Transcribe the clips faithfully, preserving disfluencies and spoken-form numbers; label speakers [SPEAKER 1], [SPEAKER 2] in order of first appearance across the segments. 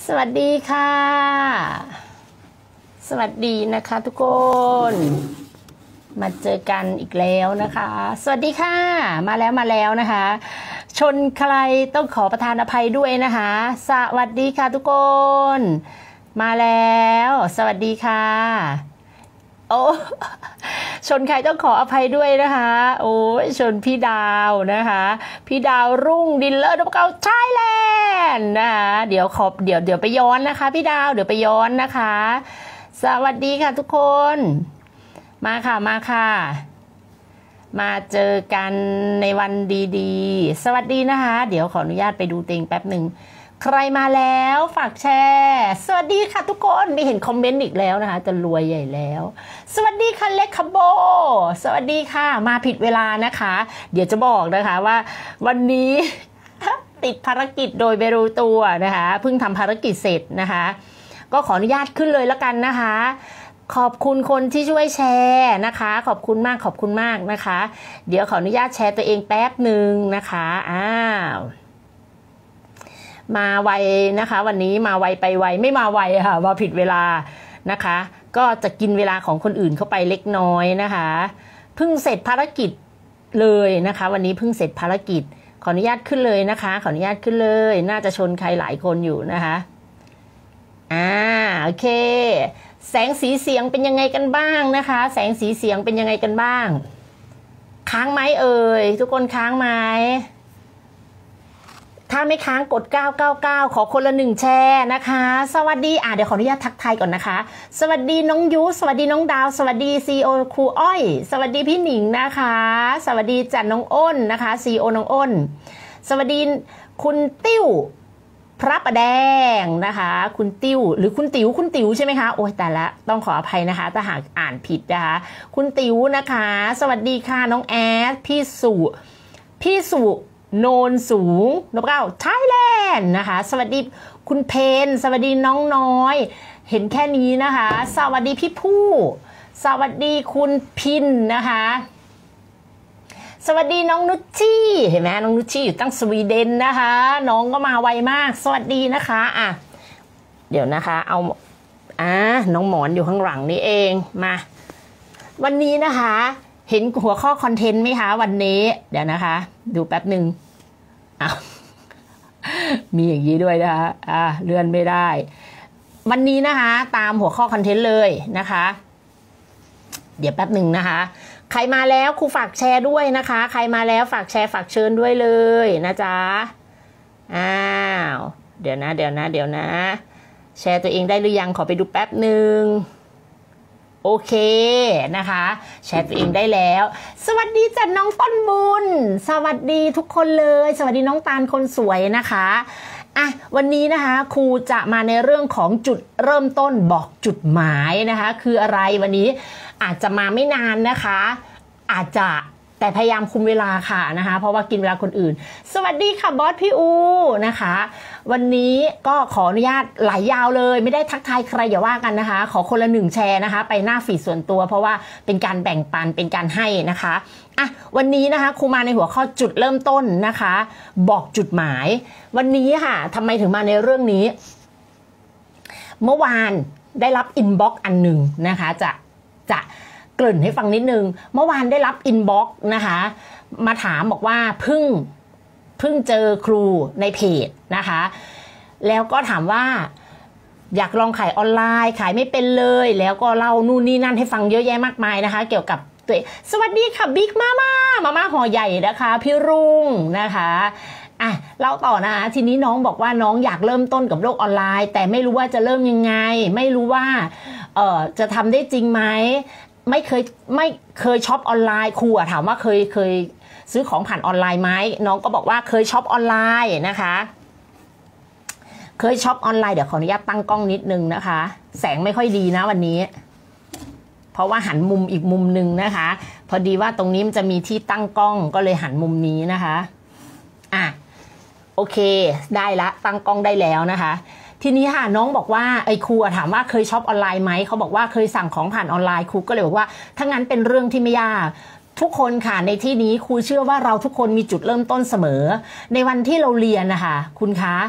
[SPEAKER 1] สวัสดีค่ะสวัสดีนะคะทุกคน มาเจอกันอีกแล้วนะคะสวัสดีค่ะมาแล้วมาแล้วนะคะชนใครต้องขอประทานอภัยด้วยนะคะสวัสดีค่ะทุกคนมาแล้วสวัสดีค่ะโอ้ชนใครต้องขออภัยด้วยนะคะโอ้ชนพี่ดาวนะคะพี่ดาวรุ่งดินเลอร์ดับเก้าไทยแลนด์นะคะเดี๋ยวขอบเดี๋ยวเดี๋ยวไปย้อนนะคะพี่ดาวเดี๋ยวไปย้อนนะคะสวัสดีค่ะทุกคนมาค่ะมาค่ะมาเจอกันในวันดีๆสวัสดีนะคะเดี๋ยวขออนุญาตไปดูเต็งแป๊บหนึ่งใครมาแล้วฝากแชร์สวัสดีค่ะทุกคนไม่เห็นคอมเมนต์อีกแล้วนะคะจะรวยใหญ่แล้วสวัสดีค่ะเล็กคาโบสวัสดีค่ะมาผิดเวลานะคะเดี๋ยวจะบอกนะคะว่าวันนี้ ติดภารกิจโดยไม่รู้ตัวนะคะเพิ่งทำภารกิจเสร็จนะคะก็ขออนุญาตขึ้นเลยแล้วกันนะคะขอบคุณคนที่ช่วยแชร์นะคะขอบคุณมากขอบคุณมากนะคะเดี๋ยวขออนุญาตแชร์ตัวเองแป๊บหนึ่งนะคะอ้าวมาไวนะคะวันนี้มาไวไปไวไม่มาไวค่ะมาผิดเวลานะคะก็จะกินเวลาของคนอื่นเข้าไปเล็กน้อยนะคะเพิ่งเสร็จภารกิจเลยนะคะวันนี้เพิ่งเสร็จภารกิจขออนุญาตขึ้นเลยนะคะขออนุญาตขึ้นเลยน่าจะชนใครหลายคนอยู่นะคะอ่าโอเคแสงสีเสียงเป็นยังไงกันบ้างนะคะแสงสีเสียงเป็นยังไงกันบ้างค้างไหมเอ่ยทุกคนค้างไหมถ้าไม่ค้างกดเก้าเก้าเก้าขอคนละหนึ่งแชร์นะคะสวัสดีอ่ะเดี๋ยวขออนุญาตทักทายก่อนนะคะสวัสดีน้องยุสวัสดีน้องดาวสวัสดีซีโอครูอ้อยสวัสดีพี่หนิงนะคะสวัสดีจันน้องอ้นนะคะซีโอน้องอ้นสวัสดีคุณติ้วพระประแดงนะคะคุณติ้วหรือคุณติ๋วคุณติ๋วใช่ไหมคะโอ้ยแต่ละต้องขออภัยนะคะถ้าหากอ่านผิดนะคะคุณติ๋วนะคะสวัสดีค่ะน้องแอดพี่สุพี่สุโนนสูงนพเก้าไทยแลนด์นะคะสวัสดีคุณเพนสวัสดีน้องน้อยเห็นแค่นี้นะคะสวัสดีพี่ผู้สวัสดีคุณพินนะคะสวัสดีน้องนุชชี่เห็นไหมน้องนุชชี่อยู่ตั้งสวีเดนนะคะน้องก็มาไวมากสวัสดีนะคะอ่ะเดี๋ยวนะคะเอาอ่ะน้องหมอนอยู่ข้างหลังนี่เองมาวันนี้นะคะเห็นหัวข้อคอนเทนต์ไหมคะวันนี้เดี๋ยวนะคะดูแป๊บหนึ่งอ้าวมีอย่างนี้ด้วยนะคะอ่าเลื่อนไม่ได้วันนี้นะคะตามหัวข้อคอนเทนต์เลยนะคะเดี๋ยวแป๊บหนึ่งนะคะใครมาแล้วครูฝากแชร์ด้วยนะคะใครมาแล้วฝากแชร์ฝากเชิญด้วยเลยนะจ๊ะอ้าวเดี๋ยวนะเดี๋ยวนะเดี๋ยวนะแชร์ตัวเองได้หรือยังขอไปดูแป๊บหนึ่งโอเคนะคะแชร์ตัวเองได้แล้วสวัสดีจัดน้องต้นบุญสวัสดีทุกคนเลยสวัสดีน้องตาลคนสวยนะคะอ่ะวันนี้นะคะครูจะมาในเรื่องของจุดเริ่มต้นบอกจุดหมายนะคะคืออะไรวันนี้อาจจะมาไม่นานนะคะอาจจะแต่พยายามคุมเวลาค่ะนะคะเพราะว่ากินเวลาคนอื่นสวัสดีค่ะบอสพี่อูนะคะวันนี้ก็ขออนุญาตไหลยาวเลยไม่ได้ทักทายใครอย่าว่ากันนะคะขอคนละหนึ่งแชร์นะคะไปหน้าฟีดส่วนตัวเพราะว่าเป็นการแบ่งปันเป็นการให้นะคะอ่ะวันนี้นะคะครูมาในหัวข้อจุดเริ่มต้นนะคะบอกจุดหมายวันนี้ค่ะทำไมถึงมาในเรื่องนี้เมื่อวานได้รับอินบ็อกซ์อันหนึ่งนะคะจะจะเกริ่นให้ฟังนิดนึงเมื่อวานได้รับอินบ็อกซ์นะคะมาถามบอกว่าเพิ่งเพิ่งเจอครูในเพจนะคะแล้วก็ถามว่าอยากลองขายออนไลน์ขายไม่เป็นเลยแล้วก็เล่านู่นนี่นั่นให้ฟังเยอะแยะมากมายนะคะเกี่ยวกับตัวสวัสดีค่ะบิ๊กมาม่ามาม่าห่อใหญ่นะคะพี่รุ่งนะคะอ่ะเล่าต่อนะคะทีนี้น้องบอกว่าน้องอยากเริ่มต้นกับโลกออนไลน์แต่ไม่รู้ว่าจะเริ่มยังไงไม่รู้ว่าเอ่อจะทำได้จริงไหมไม่เคยไม่เคยช็อปออนไลน์ครูอะถามว่าเคยเคยซื้อของผ่านออนไลน์ไหมน้องก็บอกว่าเคยช็อปออนไลน์นะคะเคยช็อปออนไลน์เดี๋ยวขออนุญาตตั้งกล้องนิดนึงนะคะแสงไม่ค่อยดีนะวันนี้เพราะว่าหันมุมอีกมุมนึงนะคะพอดีว่าตรงนี้มันจะมีที่ตั้งกล้องก็เลยหันมุมนี้นะคะอ่ะโอเคได้ละตั้งกล้องได้แล้วนะคะทีนี้ค่ะน้องบอกว่าไอ้ครูถามว่าเคยช็อปออนไลน์ไหมเขาบอกว่าเคยสั่งของผ่านออนไลน์ครูก็เลยบอกว่าถ้างั้นเป็นเรื่องที่ไม่ยากทุกคนค่ะในที่นี้ครูเชื่อว่าเราทุกคนมีจุดเริ่มต้นเสมอในวันที่เราเรียนนะคะคุณคะ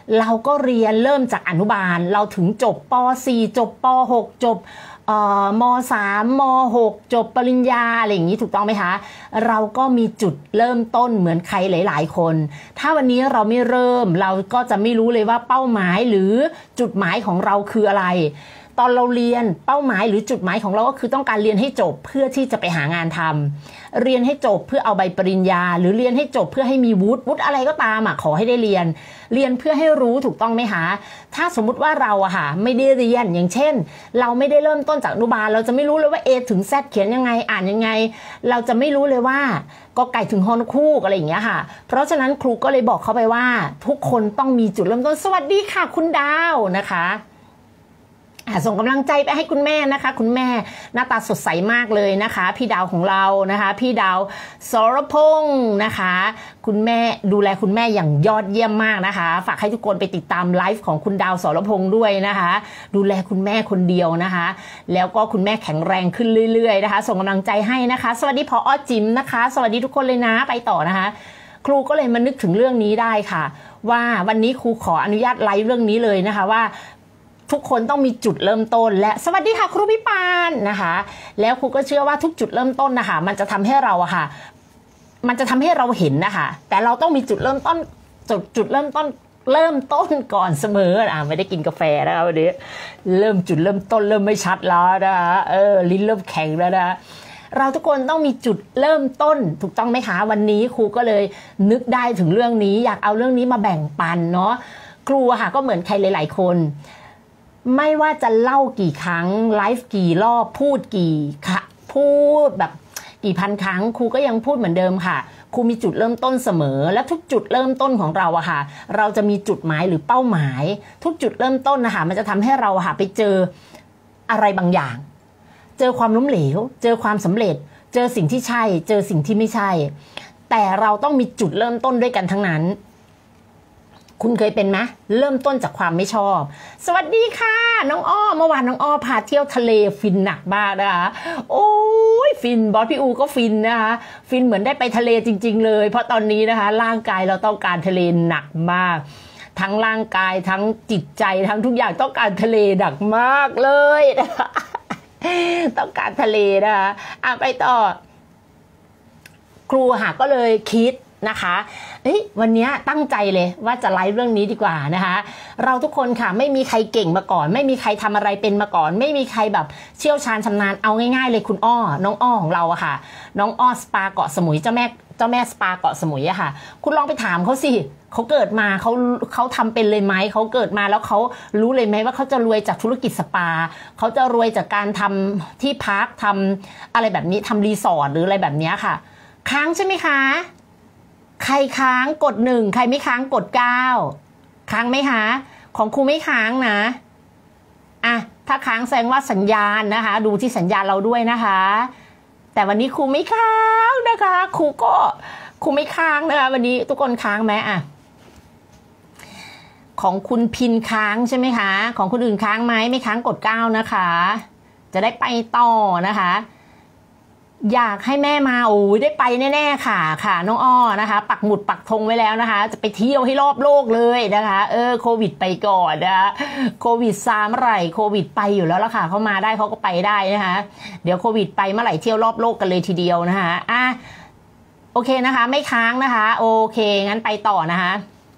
[SPEAKER 1] เราก็เรียนเริ่มจากอนุบาลเราถึงจบป สี่จบป หกจบม สาม ม หกจบปริญญาอะไรอย่างนี้ถูกต้องไหมคะเราก็มีจุดเริ่มต้นเหมือนใครหลายๆคนถ้าวันนี้เราไม่เริ่มเราก็จะไม่รู้เลยว่าเป้าหมายหรือจุดหมายของเราคืออะไรตอนเราเรียนเป้าหมายหรือจุดหมายของเราก็คือต้องการเรียนให้จบเพื่อที่จะไปหางานทำเรียนให้จบเพื่อเอาใบปริญญาหรือเรียนให้จบเพื่อให้มีวุฒิวุฒิอะไรก็ตามอ่ะขอให้ได้เรียนเรียนเพื่อให้รู้ถูกต้องไหมคะถ้าสมมุติว่าเราอะค่ะไม่ได้เรียนอย่างเช่นเราไม่ได้เริ่มต้นจากอนุบาลเราจะไม่รู้เลยว่า A ถึง Z เขียนยังไงอ่านยังไงเราจะไม่รู้เลยว่ากอไก่ถึงฮอนคูกอะไรอย่างเงี้ยค่ะเพราะฉะนั้นครูก็เลยบอกเขาไปว่าทุกคนต้องมีจุดเริ่มต้นสวัสดีค่ะคุณดาวนะคะส่งกำลังใจไปให้คุณแม่นะคะคุณแม่หน้าตาสดใสมากเลยนะคะพี่ดาวของเรานะคะพี่ดาวสรพงศ์นะคะคุณแม่ดูแลคุณแม่อย่างยอดเยี่ยมมากนะคะฝากให้ทุกคนไปติดตามไลฟ์ของคุณดาวสรพงศ์ด้วยนะคะดูแลคุณแม่คนเดียวนะคะแล้วก็คุณแม่แข็งแรงขึ้นเรื่อยๆนะคะส่งกำลังใจให้นะคะสวัสดีผอ.จิ๋มนะคะสวัสดีทุกคนเลยนะไปต่อนะคะครูก็เลยมานึกถึงเรื่องนี้ได้ค่ะว่าวันนี้ครูขออนุญาตไลฟ์เรื่องนี้เลยนะคะว่าทุกคนต้องมีจุดเริ่มต้นและสวัสดีค่ะครูพี่ปานนะคะแล้วครูก็เชื่อว่าทุกจุดเริ่มต้นนะคะมันจะทำให้เราอะค่ะมันจะทำให้เราเห็นนะคะแต่เราต้องมีจุดเริ่มต้นจุดจุดเริ่มต้นเริ่มต้นก่อนเสมออ่ะไม่ได้กินกาแฟแล้ววันนี้เริ่มจุดเริ่มต้นเริ่มไม่ชัดแล้วนะคะเออลิ้นเริ่มแข็งแล้วนะเราทุกคนต้องมีจุดเริ่มต้นถูกต้องไหมคะวันนี้ครูก็เลยนึกได้ถึงเรื่องนี้อยากเอาเรื่องนี้มาแบ่งปันเนาะครูค่ะก็เหมือนใครหลายๆคนไม่ว่าจะเล่ากี่ครั้งไลฟ์กี่รอบพูดกี่ค่ะพูดแบบกี่พันครั้งครูก็ยังพูดเหมือนเดิมค่ะครูมีจุดเริ่มต้นเสมอและทุกจุดเริ่มต้นของเราอะค่ะเราจะมีจุดหมายหรือเป้าหมายทุกจุดเริ่มต้นนะคะมันจะทำให้เราอะค่ะไปเจออะไรบางอย่างเจอความล้มเหลวเจอความสำเร็จเจอสิ่งที่ใช่เจอสิ่งที่ไม่ใช่แต่เราต้องมีจุดเริ่มต้นด้วยกันทั้งนั้นคุณเคยเป็นไหมเริ่มต้นจากความไม่ชอบสวัสดีค่ะน้องอ้อเมื่อวานน้องอ้อพาเที่ยวทะเลฟินหนักมากนะคะโอ้ยฟินบอสพี่อูก็ฟินนะคะฟินเหมือนได้ไปทะเลจริงๆเลยเพราะตอนนี้นะคะร่างกายเราต้องการทะเลหนักมากทั้งร่างกายทั้งจิตใจทั้งทุกอย่างต้องการทะเลหนักมากเลยนะคะต้องการทะเลนะคะอ่ะไปต่อครูหาก็เลยคิดนะคะเฮ้ยวันนี้ตั้งใจเลยว่าจะไลฟ์เรื่องนี้ดีกว่านะคะเราทุกคนค่ะไม่มีใครเก่งมาก่อนไม่มีใครทำอะไรเป็นมาก่อนไม่มีใครแบบเชี่ยวชาญชำนาญเอาง่ายๆเลยคุณอ้อน้องอ้อของเราอะค่ะน้องอ้อสปาเกาะสมุยเจ้าแม่เจ้าแม่สปาเกาะสมุยอะค่ะคุณลองไปถามเขาสิเขาเกิดมาเขาเขาทำเป็นเลยไหมเขาเกิดมาแล้วเขารู้เลยไหมว่าเขาจะรวยจากธุรกิจสปาเขาจะรวยจากการทำที่พักทำอะไรแบบนี้ทำรีสอร์ทหรืออะไรแบบนี้ค่ะค้างใช่ไหมคะใครค้างกดหนึ่งใครไม่ค้างกดเก้าค้างไหมคะของครูไม่ค้างนะอ่ะถ้าค้างแสดงว่าสัญญาณนะคะดูที่สัญญาณเราด้วยนะคะแต่วันนี้ครูไม่ค้างนะคะครูก็ครูไม่ค้างนะคะวันนี้ทุกคนค้างไหมอ่ะของคุณพินค้างใช่ไหมคะของคนอื่นค้างไหมไม่ค้างกดเก้านะคะจะได้ไปต่อนะคะอยากให้แม่มาโอ้ยได้ไปแน่ๆค่ะค่ะน้องอ้อนะคะปักหมุดปักธงไว้แล้วนะคะจะไปเที่ยวให้รอบโลกเลยนะคะเออโควิดไปก่อนนะคะโควิดซาเมื่อไหร่โควิดไปอยู่แล้วล่ะค่ะเขามาได้เขาก็ไปได้นะคะเดี๋ยวโควิดไปเมื่อไหร่เที่ยวรอบโลกกันเลยทีเดียวนะคะอ่ะโอเคนะคะไม่ค้างนะคะโอเคงั้นไปต่อนะคะ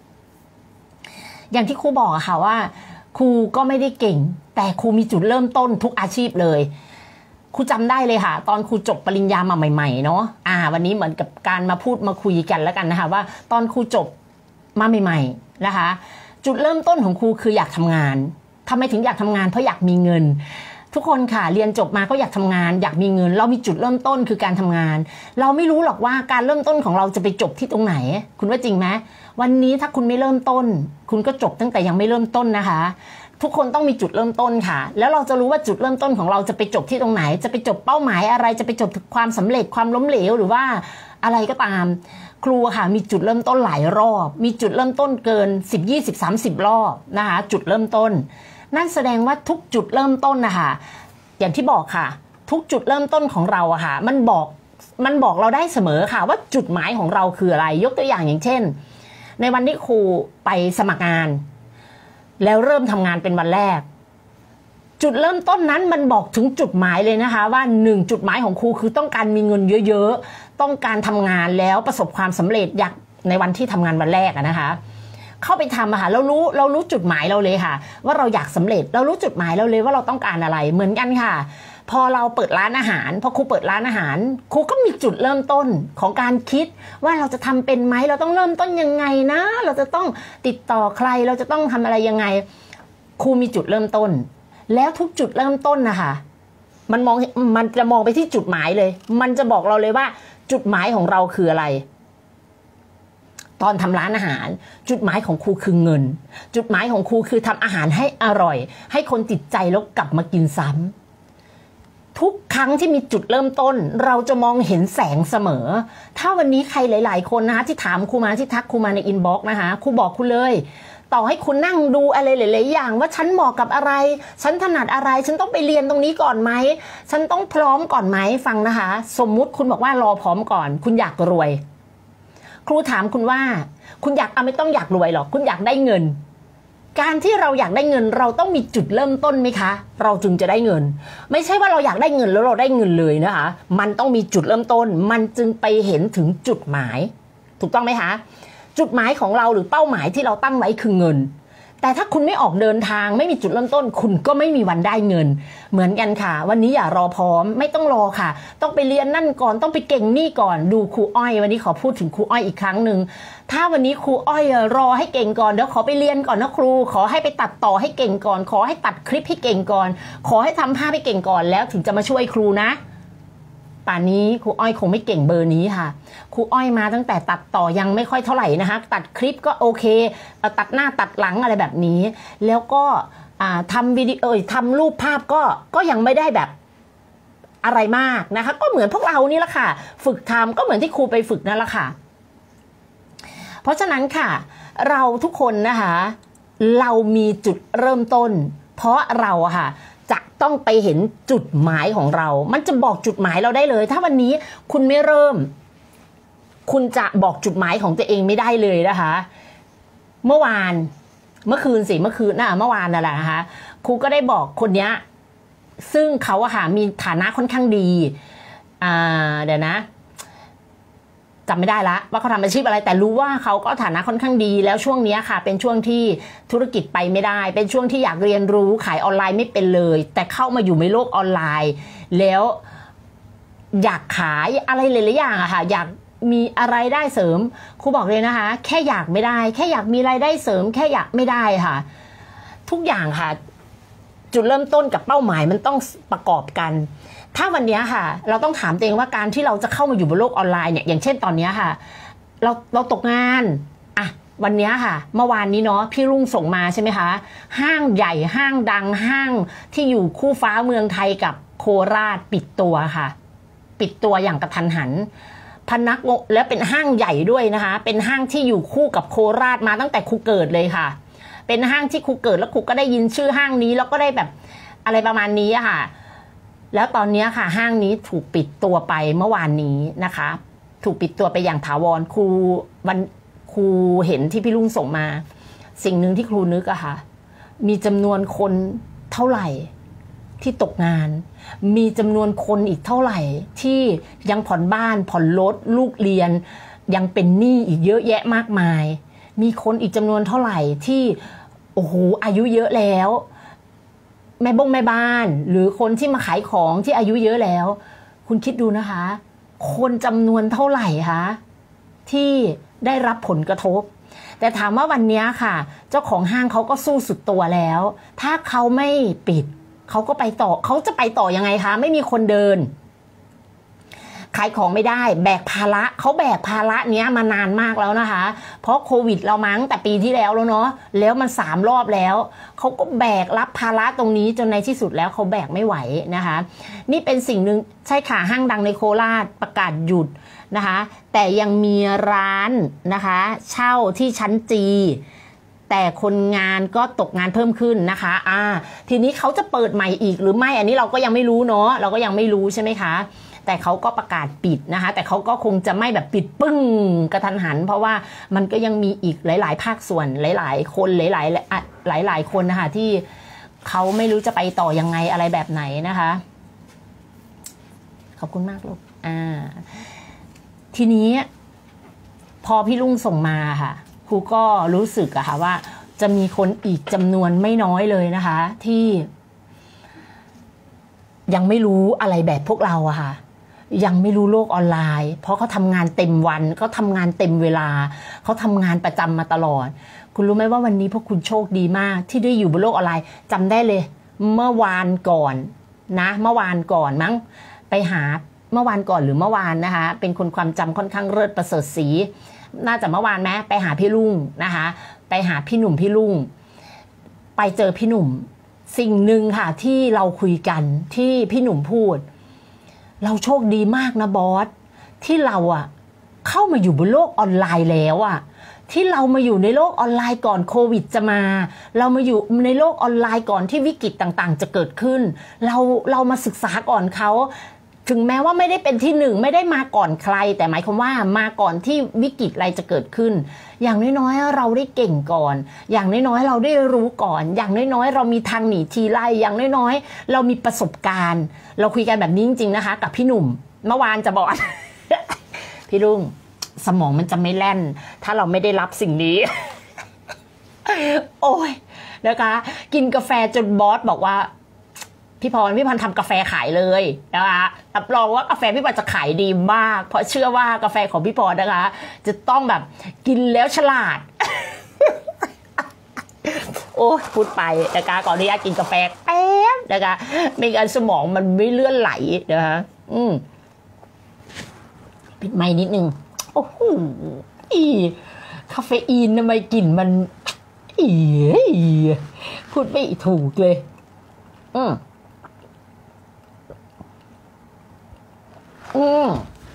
[SPEAKER 1] อย่างที่ครูบอกอะค่ะว่าครูก็ไม่ได้เก่งแต่ครูมีจุดเริ่มต้นทุกอาชีพเลยครูจำได้เลยค่ะตอนครูจบปริญญามาใหม่ๆเนาะอ่าวันนี้เหมือนกับการมาพูดมาคุยกันแล้วกันนะคะว่าตอนครูจบมาใหม่ๆนะคะจุดเริ่มต้นของครูคืออยากทำงานทำไมถึงอยากทำงานเพราะอยากมีเงินทุกคนค่ะเรียนจบมาก็อยากทำงานอยากมีเงินเรามีจุดเริ่มต้นคือการทำงานเราไม่รู้หรอกว่าการเริ่มต้นของเราจะไปจบที่ตรงไหนคุณว่าจริงไหมวันนี้ถ้าคุณไม่เริ่มต้นคุณก็จบตั้งแต่ยังไม่เริ่มต้นนะคะทุกคนต้องมีจุดเริ่มต้นค่ะแล้วเราจะรู้ว่าจุดเริ่มต้นของเราจะไปจบที่ตรงไหนจะไปจบเป้าหมายอะไรจะไปจบความสำเร็จความล้มเหลวหรือว่าอะไรก็ตามครูค่ะมีจุดเริ่มต้นหลายรอบมีจุดเริ่มต้นเกินสิบ ยี่สิบ สามสิบรอบนะคะจุดเริ่มต้นนั่นแสดงว่าทุกจุดเริ่มต้นนะคะอย่างที่บอกค่ะทุกจุดเริ่มต้นของเราอะค่ะมันบอกมันบอกเราได้เสมอค่ะว่าจุดหมายของเราคืออะไรยกตัวอย่างอย่างเช่นในวันที่ครูไปสมัครงานแล้วเริ่มทำงานเป็นวันแรกจุดเริ่มต้นนั้นมันบอกถึงจุดหมายเลยนะคะว่าหนึ่งจุดหมายของครูคือต้องการมีเงินเยอะๆต้องการทำงานแล้วประสบความสำเร็จอยากในวันที่ทำงานวันแรกนะคะเข้าไปทำอะค่ะเรารู้เรารู้จุดหมายเราเลยค่ะว่าเราอยากสำเร็จเรารู้จุดหมายเราเลยว่าเราต้องการอะไรเหมือนกันค่ะพอเราเปิดร้านอาหารพอครูเปิดร้านอาหารครูก็มีจุดเริ่มต้นของการคิดว่าเราจะทำเป็นไหมเราต้องเริ่มต้นยังไงนะเราจะต้องติดต่อใครเราจะต้องทำอะไรยังไงครูมีจุดเริ่มต้นแล้วทุกจุดเริ่มต้นนะคะมันมองมันจะมองไปที่จุดหมายเลยมันจะบอกเราเลยว่าจุดหมายของเราคืออะไรตอนทำร้านอาหารจุดหมายของครูคือเงินจุดหมายของครูคือทำอาหารให้อร่อยให้คนติดใจแล้วกลับมากินซ้ำทุกครั้งที่มีจุดเริ่มต้นเราจะมองเห็นแสงเสมอถ้าวันนี้ใครหลายๆคนนะคะที่ถามครูมาที่ทักครูมาในอินบ็อกซ์นะคะครูบอกครูเลยต่อให้คุณนั่งดูอะไรหลายๆอย่างว่าฉันเหมาะกับอะไรฉันถนัดอะไรฉันต้องไปเรียนตรงนี้ก่อนไหมฉันต้องพร้อมก่อนไหมฟังนะคะสมมุติคุณบอกว่ารอพร้อมก่อนคุณอยากรวยครูถามคุณว่าคุณอยากเอาไม่ต้องอยากรวยหรอกคุณอยากได้เงินการที่เราอยากได้เงินเราต้องมีจุดเริ่มต้นไหมคะเราจึงจะได้เงินไม่ใช่ว่าเราอยากได้เงินแล้วเราได้เงินเลยนะคะมันต้องมีจุดเริ่มต้นมันจึงไปเห็นถึงจุดหมายถูกต้องไหมคะจุดหมายของเราหรือเป้าหมายที่เราตั้งไว้คือเงินแต่ถ้าคุณไม่ออกเดินทางไม่มีจุดเริ่มต้นคุณก็ไม่มีวันได้เงินเหมือนกันค่ะวันนี้อย่ารอพร้อมไม่ต้องรอค่ะต้องไปเรียนนั่นก่อนต้องไปเก่งนี่ก่อนดูครูอ้อยวันนี้ขอพูดถึงครูอ้อยอีกครั้งหนึ่งถ้าวันนี้ครูอ้อยรอให้เก่งก่อนเดี๋ยวขอไปเรียนก่อนนะครูขอให้ไปตัดต่อให้เก่งก่อนขอให้ตัดคลิปให้เก่งก่อนขอให้ทำภาพให้เก่งก่อนแล้วถึงจะมาช่วยครูนะป่านนี้ครูอ้อยคงไม่เก่งเบอร์นี้ค่ะครูอ้อยมาตั้งแต่ตัดต่อยังไม่ค่อยเท่าไหร่นะคะตัดคลิปก็โอเคตัดหน้าตัดหลังอะไรแบบนี้แล้วก็ทำวิดีโอทำรูปภาพก็ก็ยังไม่ได้แบบอะไรมากนะคะก็เหมือนพวกเรานี่แหละค่ะฝึกทำก็เหมือนที่ครูไปฝึกนั่นแหละค่ะเพราะฉะนั้นค่ะเราทุกคนนะคะเรามีจุดเริ่มต้นเพราะเราค่ะจะต้องไปเห็นจุดหมายของเรามันจะบอกจุดหมายเราได้เลยถ้าวันนี้คุณไม่เริ่มคุณจะบอกจุดหมายของตัวเองไม่ได้เลยนะคะเมื่อวานเมื่อคืนสิเมื่อคืนน่ะเมื่อวานนั่นแหละนะคะครูก็ได้บอกคนเนี้ยซึ่งเขาอะค่ะมีฐานะค่อนข้างดีอ่าเดี๋ยวนะจำไม่ได้ละว่าเขาทำอาชีพอะไรแต่รู้ว่าเขาก็ฐานะค่อนข้างดีแล้วช่วงนี้ค่ะเป็นช่วงที่ธุรกิจไปไม่ได้เป็นช่วงที่อยากเรียนรู้ขายออนไลน์ไม่เป็นเลยแต่เข้ามาอยู่ในโลกออนไลน์แล้วอยากขายอะไรหลายๆอย่างอะค่ะอยากมีอะไรได้เสริมครูบอกเลยนะคะแค่อยากไม่ได้แค่อยากมีรายได้เสริมแค่อยากไม่ได้ค่ะทุกอย่างค่ะจุดเริ่มต้นกับเป้าหมายมันต้องประกอบกันถ้าวันนี้ค่ะเราต้องถามตัวเองว่าการที่เราจะเข้ามาอยู่บนโลกออนไลน์เนี่ยอย่างเช่นตอนนี้ค่ะเราเราตกงานอ่ะวันนี้ค่ะเมื่อวานนี้เนาะพี่รุ่งส่งมาใช่ไหมคะห้างใหญ่ห้างดังห้างที่อยู่คู่ฟ้าเมืองไทยกับโคราชปิดตัวค่ะปิดตัวอย่างกระทันหันพนักงานและเป็นห้างใหญ่ด้วยนะคะเป็นห้างที่อยู่คู่กับโคราชมาตั้งแต่ครูเกิดเลยค่ะเป็นห้างที่ครูเกิดแล้วครูก็ได้ยินชื่อห้างนี้แล้วก็ได้แบบอะไรประมาณนี้ค่ะแล้วตอนนี้ค่ะห้างนี้ถูกปิดตัวไปเมื่อวานนี้นะคะถูกปิดตัวไปอย่างถาวรครูวันครูเห็นที่พี่ลุงส่งมาสิ่งหนึ่งที่ครูนึกอะค่ะมีจำนวนคนเท่าไหร่ที่ตกงานมีจำนวนคนอีกเท่าไหร่ที่ยังผ่อนบ้านผ่อนรถลูกเรียนยังเป็นหนี้อีกเยอะแยะมากมายมีคนอีกจำนวนเท่าไหร่ที่โอ้โหอายุเยอะแล้วแม่บ้งแม่บ้านหรือคนที่มาขายของที่อายุเยอะแล้วคุณคิดดูนะคะคนจำนวนเท่าไหร่คะที่ได้รับผลกระทบแต่ถามว่าวันนี้ค่ะเจ้าของห้างเขาก็สู้สุดตัวแล้วถ้าเขาไม่ปิดเขาก็ไปต่อเขาจะไปต่อยังไงคะไม่มีคนเดินขายของไม่ได้แบกภาระเขาแบกภาระเนี้ยมานานมากแล้วนะคะเพราะโควิดเรามาตั้งแต่ปีที่แล้วแล้วเนาะแล้วมันสามรอบแล้วเขาก็แบกรับภาระตรงนี้จนในที่สุดแล้วเขาแบกไม่ไหวนะคะนี่เป็นสิ่งหนึ่งใช่ค่ะห้างดังในโคราชประกาศหยุดนะคะแต่ยังมีร้านนะคะเช่าที่ชั้นจีแต่คนงานก็ตกงานเพิ่มขึ้นนะคะอ่าทีนี้เขาจะเปิดใหม่อีกหรือไม่อันนี้เราก็ยังไม่รู้เนาะเราก็ยังไม่รู้ใช่ไหมคะแต่เขาก็ประกาศปิดนะคะแต่เขาก็คงจะไม่แบบปิดปึ้งกระทันหันเพราะว่ามันก็ยังมีอีกหลายๆภาคส่วนหลายๆคนหลายๆหลายหลายคนนะคะที่เขาไม่รู้จะไปต่อยังไงอะไรแบบไหนนะคะขอบคุณมากลูกอ่าทีนี้พอพี่ลุงส่งมาค่ะครูก็รู้สึกอะค่ะว่าจะมีคนอีกจำนวนไม่น้อยเลยนะคะที่ยังไม่รู้อะไรแบบพวกเราอะค่ะยังไม่รู้โลกออนไลน์เพราะเขาทำงานเต็มวันเขาทำงานเต็มเวลาเขาทำงานประจำมาตลอดคุณรู้ไหมว่าวันนี้พวกคุณโชคดีมากที่ได้อยู่บนโลกออนไลน์จำได้เลยเมื่อวานก่อนนะเมื่อวานก่อนมั้งไปหาเมื่อวานก่อนหรือเมื่อวานนะคะเป็นคนความจำค่อนข้างเลิศประเสริฐศรีน่าจะเมื่อวานไหมไปหาพี่ลุงนะคะไปหาพี่หนุ่มพี่ลุงไปเจอพี่หนุ่มสิ่งหนึ่งค่ะที่เราคุยกันที่พี่หนุ่มพูดเราโชคดีมากนะบอสที่เราอะเข้ามาอยู่บนโลกออนไลน์แล้วอะที่เรามาอยู่ในโลกออนไลน์ก่อนโควิดจะมาเรามาอยู่ในโลกออนไลน์ก่อนที่วิกฤตต่างๆจะเกิดขึ้นเราเรามาศึกษาก่อนเขาถึงแม้ว่าไม่ได้เป็นที่หนึ่งไม่ได้มาก่อนใครแต่หมายความว่ามาก่อนที่วิกฤตอะไรจะเกิดขึ้นอย่างน้อยๆเราได้เก่งก่อนอย่างน้อยๆเราได้รู้ก่อนอย่างน้อยๆเรามีทางหนีทีไล่อย่างน้อยๆเรามีประสบการณ์เราคุยกันแบบนี้จริงๆนะคะกับพี่หนุ่มเมื่อวานจะบอก พี่ลุงสมองมันจะไม่แล่นถ้าเราไม่ได้รับสิ่งนี้ โอ้ยนะคะกินกาแฟจนบอสบอกว่าพี่พรพี่พรทำกาแฟขายเลยนะคะรับรองว่ากาแฟพี่พรจะขายดีมากเพราะเชื่อว่ากาแฟของพี่พรนะคะจะต้องแบบกินแล้วฉลาด โอ้พูดไปนะคะก่อนที่จะกินกาแฟแป๊บนะคะไม่งั้นสมองมันไม่เลื่อนไหลนะคะอืมปิดไมค์นิดนึงโอ้โหอีคาเฟอีนทำไมกลิ่นมันอีพูดไม่ถูกเลยอืมอืม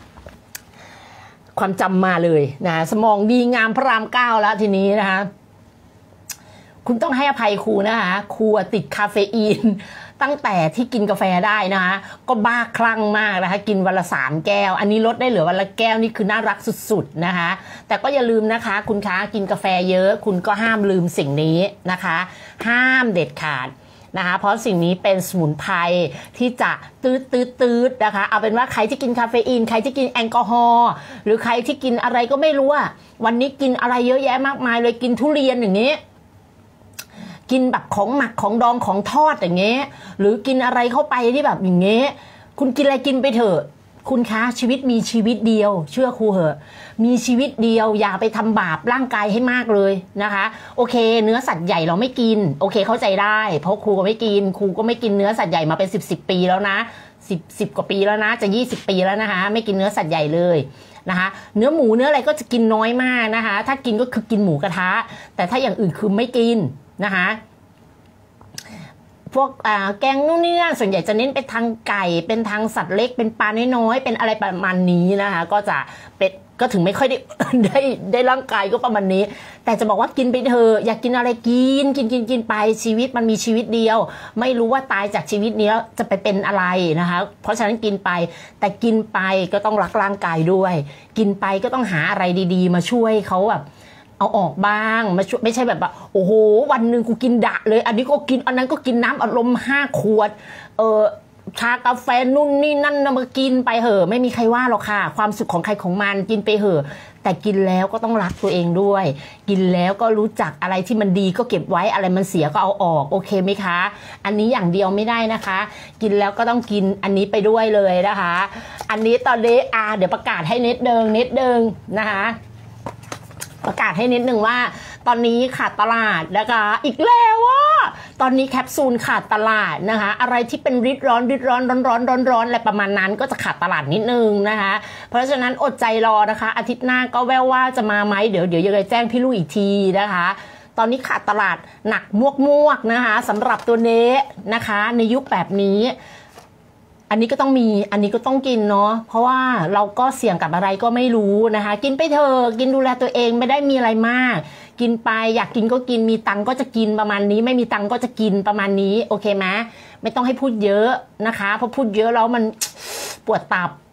[SPEAKER 1] ความจำมาเลยนะสมองดีงามพระรามเก้าแล้วทีนี้นะคะคุณต้องให้อภัยครูนะคะครูติดคาเฟอีนตั้งแต่ที่กินกาแฟได้นะคะก็บ้าคลั่งมากนะคะกินวันละสามแก้วอันนี้ลดได้เหลือวันละแก้วนี่คือน่ารักสุดๆนะคะแต่ก็อย่าลืมนะคะคุณคะกินกาแฟเยอะคุณก็ห้ามลืมสิ่งนี้นะคะห้ามเด็ดขาดนะคะเพราะสิ่งนี้เป็นสมุนไพรที่จะตืดตืดตืดนะคะเอาเป็นว่าใครที่กินคาเฟอีนใครที่กินแอลกอฮอล์หรือใครที่กินอะไรก็ไม่รู้อ่ะวันนี้กินอะไรเยอะแยะมากมายเลยกินทุเรียนอย่างนี้กินแบบของหมักของดองของทอดอย่างเงี้ยหรือกินอะไรเข้าไปที่แบบอย่างเงี้ยคุณกินอะไรกินไปเถอะคุณคะชีวิตมีชีวิตเดียวเชื่อครูเหอะมีชีวิตเดียวอย่าไปทำบาปร่างกายให้มากเลยนะคะโอเคเนื้อสัตว์ใหญ่เราไม่กินโอเคเข้าใจได้เพราะครูก็ไม่กินครูก็ไม่กินเนื้อสัตว์ใหญ่มาเป็นสิบสิบปีแล้วนะสิบสิบกว่าปีแล้วนะจะยี่สิบปีแล้วนะคะไม่กินเนื้อสัตว์ใหญ่เลยนะคะเนื้อหมูเนื้ออะไรก็จะกินน้อยมากนะคะถ้ากินก็คือกินหมูกระทะแต่ถ้าอย่างอื่นคือไม่กินนะคะพวกแกงนู่นนี่นั่นส่วนใหญ่จะเน้นไปทางไก่เป็นทางสัตว์เล็กเป็นปลาน้อยๆเป็นอะไรประมาณนี้นะคะก็จะเป็นก็ถึงไม่ค่อยได้ ได้ได้ร่างกายก็ประมาณนี้แต่จะบอกว่ากินไปเถอะอยากกินอะไรกินกินกินกินไปชีวิตมันมีชีวิตเดียวไม่รู้ว่าตายจากชีวิตนี้แล้วจะไปเป็นอะไรนะคะเพราะฉะนั้นกินไปแต่กินไปก็ต้องรักร่างกายด้วยกินไปก็ต้องหาอะไรดีๆมาช่วยเขาแบบเอาออกบ้างไม่ไม่ใช่แบบว่าโอ้โหวันหนึ่งกูกินดะเลยอันนี้ก็กินอันนั้นก็กินน้ำอัดลมห้าขวดเออชากาแฟนู่นนี่นั่นมากินไปเหอะไม่มีใครว่าหรอกค่ะความสุขของใครของมันกินไปเหอะแต่กินแล้วก็ต้องรักตัวเองด้วยกินแล้วก็รู้จักอะไรที่มันดีก็เก็บไว้อะไรมันเสียก็เอาออกโอเคไหมคะอันนี้อย่างเดียวไม่ได้นะคะกินแล้วก็ต้องกินอันนี้ไปด้วยเลยนะคะอันนี้ตอนนี้อ่าเดี๋ยวประกาศให้นิดเดิงนิดเดิงนะคะประกาศให้นิดนึงว่าตอนนี้ขาดตลาดนะคะอีกแล้วว่าตอนนี้แคปซูลขาดตลาดนะคะอะไรที่เป็นริดร้อนริดร้อนร้อนร้อนร้อนร้อนอะไรประมาณนั้นก็จะขาดตลาดนิดนึงนะคะเพราะฉะนั้นอดใจรอนะคะอาทิตย์หน้าก็แววว่าจะมาไหมเดี๋ยวเดี๋ยวยังไงแจ้งพี่ลุยอีกทีนะคะตอนนี้ขาดตลาดหนักมวกมวกนะคะสำหรับตัวเน้นะคะในยุคแบบนี้อันนี้ก็ต้องมีอันนี้ก็ต้องกินเนาะเพราะว่าเราก็เสี่ยงกับอะไรก็ไม่รู้นะคะกินไปเถอะกินดูแลตัวเองไม่ได้มีอะไรมากกินไปอยากกินก็กินมีตังก็จะกินประมาณนี้ไม่มีตังก็จะกินประมาณนี้โอเคไหมไม่ต้องให้พูดเยอะนะคะเพราะพูดเยอะแล้วมันปวดตับ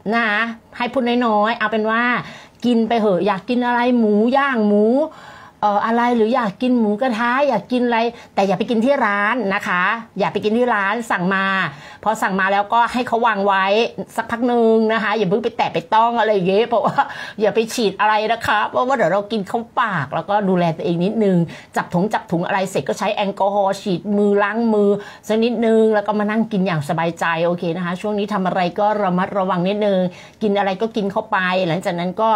[SPEAKER 1] นะให้พูดน้อยๆเอาเป็นว่ากินไปเหอะอยากกินอะไรหมูย่างหมูเอ่ออะไรหรืออยากกินหมูกระทะอยากกินอะไรแต่อย่าไปกินที่ร้านนะคะอย่าไปกินที่ร้านสั่งมาพอสั่งมาแล้วก็ให้เขาวางไว้สักพักหนึ่งนะคะอย่าเพิ่งไปแตะไปต้องอะไรอย่างเงี้ยเพราะว่าอย่าไปฉีดอะไรนะคะเพราะว่าเดี๋ยวเรากินเข้าปากแล้วก็ดูแลตัวเองนิดนึงจับถุงจับถุงอะไรเสร็จก็ใช้แอลกอฮอล์ฉีดมือล้างมือสักนิดนึงแล้วก็มานั่งกินอย่างสบายใจโอเคนะคะช่วงนี้ทำอะไรก็ระมัดระวังนิดนึงกินอะไรก็กินเข้าไปหลังจากนั้นก็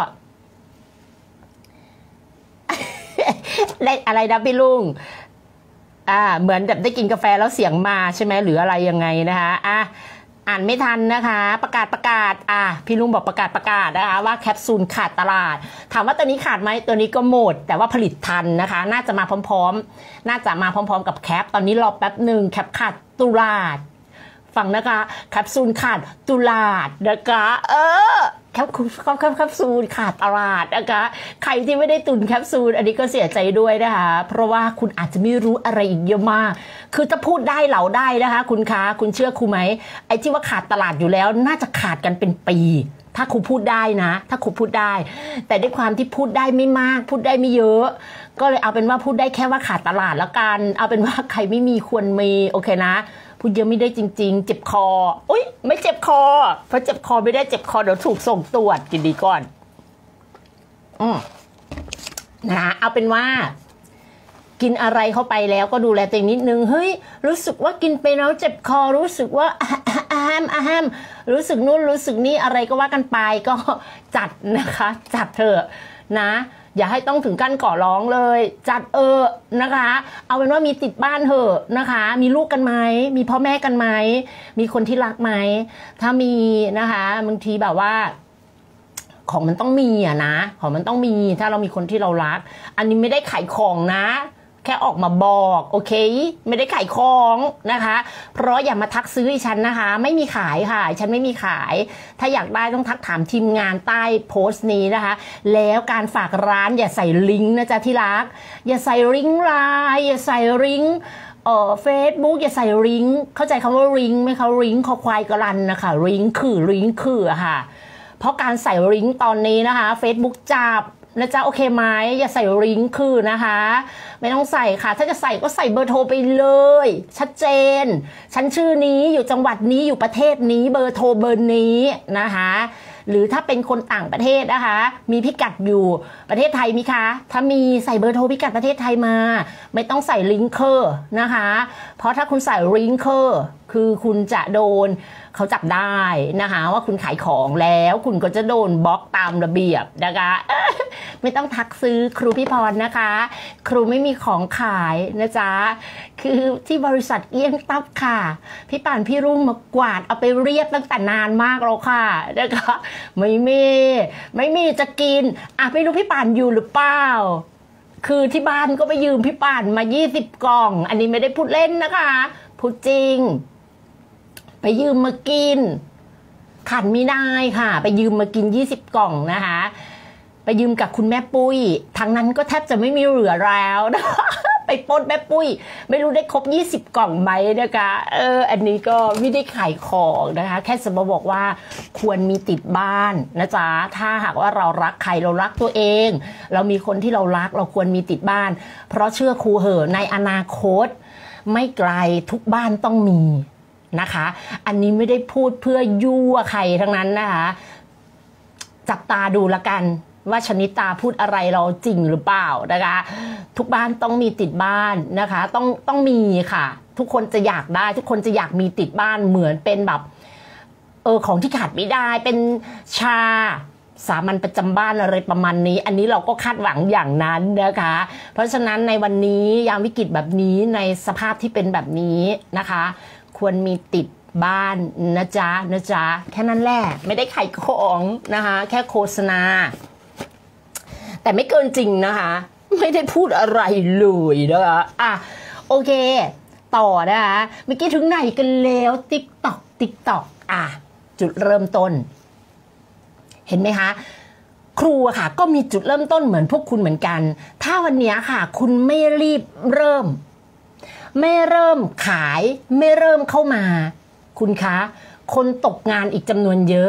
[SPEAKER 1] อะไรนะพี่ลุงอ่าเหมือนแบบได้กินกาแฟแล้วเสียงมาใช่ไหมหรืออะไรยังไงนะคะอ่ะอ่านไม่ทันนะคะประกาศประกาศอ่ะพี่ลุงบอกประกาศประกาศนะคะว่าแคปซูลขาดตลาดถามว่าตัวนี้ขาดไหมตัวนี้ก็หมดแต่ว่าผลิตทันนะคะน่าจะมาพร้อมๆน่าจะมาพร้อมๆกับแคปตอนนี้รอแป๊บหนึ่งแคปขาดตุลาดฟังนะคะแคปซูลขาดตุลาดนะคะเออแคปแคปแคปซูลขาดตลาดนะคะใครที่ไม่ได้ตุนแคปซูลอันนี้ก็เสียใจด้วยนะคะเพราะว่าคุณอาจจะไม่รู้อะไรอีกเยอะมากคือจะพูดได้เหล่าได้นะคะคุณคะคุณเชื่อครูไหมไอ้ที่ว่าขาดตลาดอยู่แล้วน่าจะขาดกันเป็นปีถ้าครูพูดได้นะถ้าครูพูดได้แต่ด้วยความที่พูดได้ไม่มากพูดได้ไม่เยอะก็เลยเอาเป็นว่าพูดได้แค่ว่าขาดตลาดแล้วกันเอาเป็นว่าใครไม่มีควรมีโอเคนะพูดเยอะไม่ได้จริงๆเจ็บคออุ๊ยไม่เจ็บคอเพราะเจ็บคอไม่ได้เจ็บคอเดี๋ยวถูกส่งตรวจกินดีก่อนอืมนะเอาเป็นว่ากินอะไรเข้าไปแล้วก็ดูแลตัวเองนิดนึงเฮ้ยรู้สึกว่ากินไปแล้วเจ็บคอรู้สึกว่าอาแฮมอาแฮมรู้สึกนู่นรู้สึกนี่อะไรก็ว่ากันไปก็จัดนะคะจัดเถอะนะอย่าให้ต้องถึงขั้นก่อร้องเลยจัดเออนะคะเอาเป็นว่ามีติดบ้านเถอะนะคะมีลูกกันไหมมีพ่อแม่กันไหมมีคนที่รักไหมถ้ามีนะคะบางทีแบบว่าของมันต้องมีอะนะของมันต้องมีถ้าเรามีคนที่เรารักอันนี้ไม่ได้ขายของนะแค่ออกมาบอกโอเคไม่ได้ขายของนะคะเพราะอย่ามาทักซื้อให้ฉันนะคะไม่มีขายค่ะฉันไม่มีขายถ้าอยากได้ต้องทักถามทีมงานใต้โพสต์นี้นะคะแล้วการฝากร้านอย่าใส่ลิงก์นะจ๊ะที่รักอย่าใส่ลิงก์ไลน์อย่าใส่ลิงก์เอ่อเฟซบุ๊กอย่าใส่ลิงก์เข้าใจคำว่าลิงก์ไหมคะลิงก์คอควายกรันนะคะลิงก์คือลิงก์คือค่ะเพราะการใส่ลิงก์ตอนนี้นะคะ Facebook จับนะจ๊ะโอเคไหมอย่าใส่ลิงก์คือนะคะไม่ต้องใส่ค่ะถ้าจะใส่ก็ใส่เบอร์โทรไปเลยชัดเจนฉันชื่อนี้อยู่จังหวัดนี้อยู่ประเทศนี้เบอร์โทรเบอร์นี้นะคะหรือถ้าเป็นคนต่างประเทศนะคะมีพิกัดอยู่ประเทศไทยมีคะถ้ามีใส่เบอร์โทรพิกัดประเทศไทยมาไม่ต้องใส่ลิงก์คือนะคะเพราะถ้าคุณใส่ลิงก์คือคือคุณจะโดนเขาจับได้นะคะว่าคุณขายของแล้วคุณก็จะโดนบล็อกตามระเบียบนะคะไม่ต้องทักซื้อครูพี่พรนะคะครูไม่มีของขายนะจ๊ะคือที่บริษัทเอี้ยงตับค่ะพี่ป่านพี่รุ่งมากวาดเอาไปเรียบตั้งแต่นานมากแล้วค่ะนะคะไม่มีไม่มีจะกินอ่ะไม่รู้พี่ป่านอยู่หรือเปล่าคือที่บ้านก็ไปยืมพี่ป่านมายี่สิบกล่องอันนี้ไม่ได้พูดเล่นนะคะพูดจริงไปยืมมากินขันไม่ได้ค่ะไปยืมมากินยี่สิบกล่องนะคะไปยืมกับคุณแม่ปุ้ยทางนั้นก็แทบจะไม่มีเหลือแล้วนะ ไปปล้นแม่ปุ้ยไม่รู้ได้ครบยี่สิบกล่องไหมนะคะเอออันนี้ก็ไม่ได้ขายของนะคะแค่จะมาบอกว่าควรมีติดบ้านนะจ๊ะถ้าหากว่าเรารักใครเรารักตัวเองเรามีคนที่เรารักเราควรมีติดบ้านเพราะเชื่อครูเหอะในอนาคตไม่ไกลทุกบ้านต้องมีนะคะอันนี้ไม่ได้พูดเพื่อยั่วใครทั้งนั้นนะคะจับตาดูละกันว่าชนิตาพูดอะไรเราจริงหรือเปล่านะคะทุกบ้านต้องมีติดบ้านนะคะต้องต้องมีค่ะทุกคนจะอยากได้ทุกคนจะอยากมีติดบ้านเหมือนเป็นแบบเออของที่ขาดไม่ได้เป็นชาสามัญประจำบ้านอะไรประมาณนี้อันนี้เราก็คาดหวังอย่างนั้นนะคะเพราะฉะนั้นในวันนี้ยามวิกฤตแบบนี้ในสภาพที่เป็นแบบนี้นะคะควรมีติดบ้านนะจ๊ะนะจ๊ะแค่นั้นแหละไม่ได้ขายของนะคะแค่โฆษณาแต่ไม่เกินจริงนะคะไม่ได้พูดอะไรเลยนะคะอ่ะโอเคต่อนะคะเมื่อกี้ถึงไหนกันแล้วติ๊กต็อกติ๊กต็อกอ่ะจุดเริ่มต้นเห็นไหมคะครูค่ะก็มีจุดเริ่มต้นเหมือนพวกคุณเหมือนกันถ้าวันนี้ค่ะคุณไม่รีบเริ่มไม่เริ่มขายไม่เริ่มเข้ามาคุณคะคนตกงานอีกจำนวนเยอะ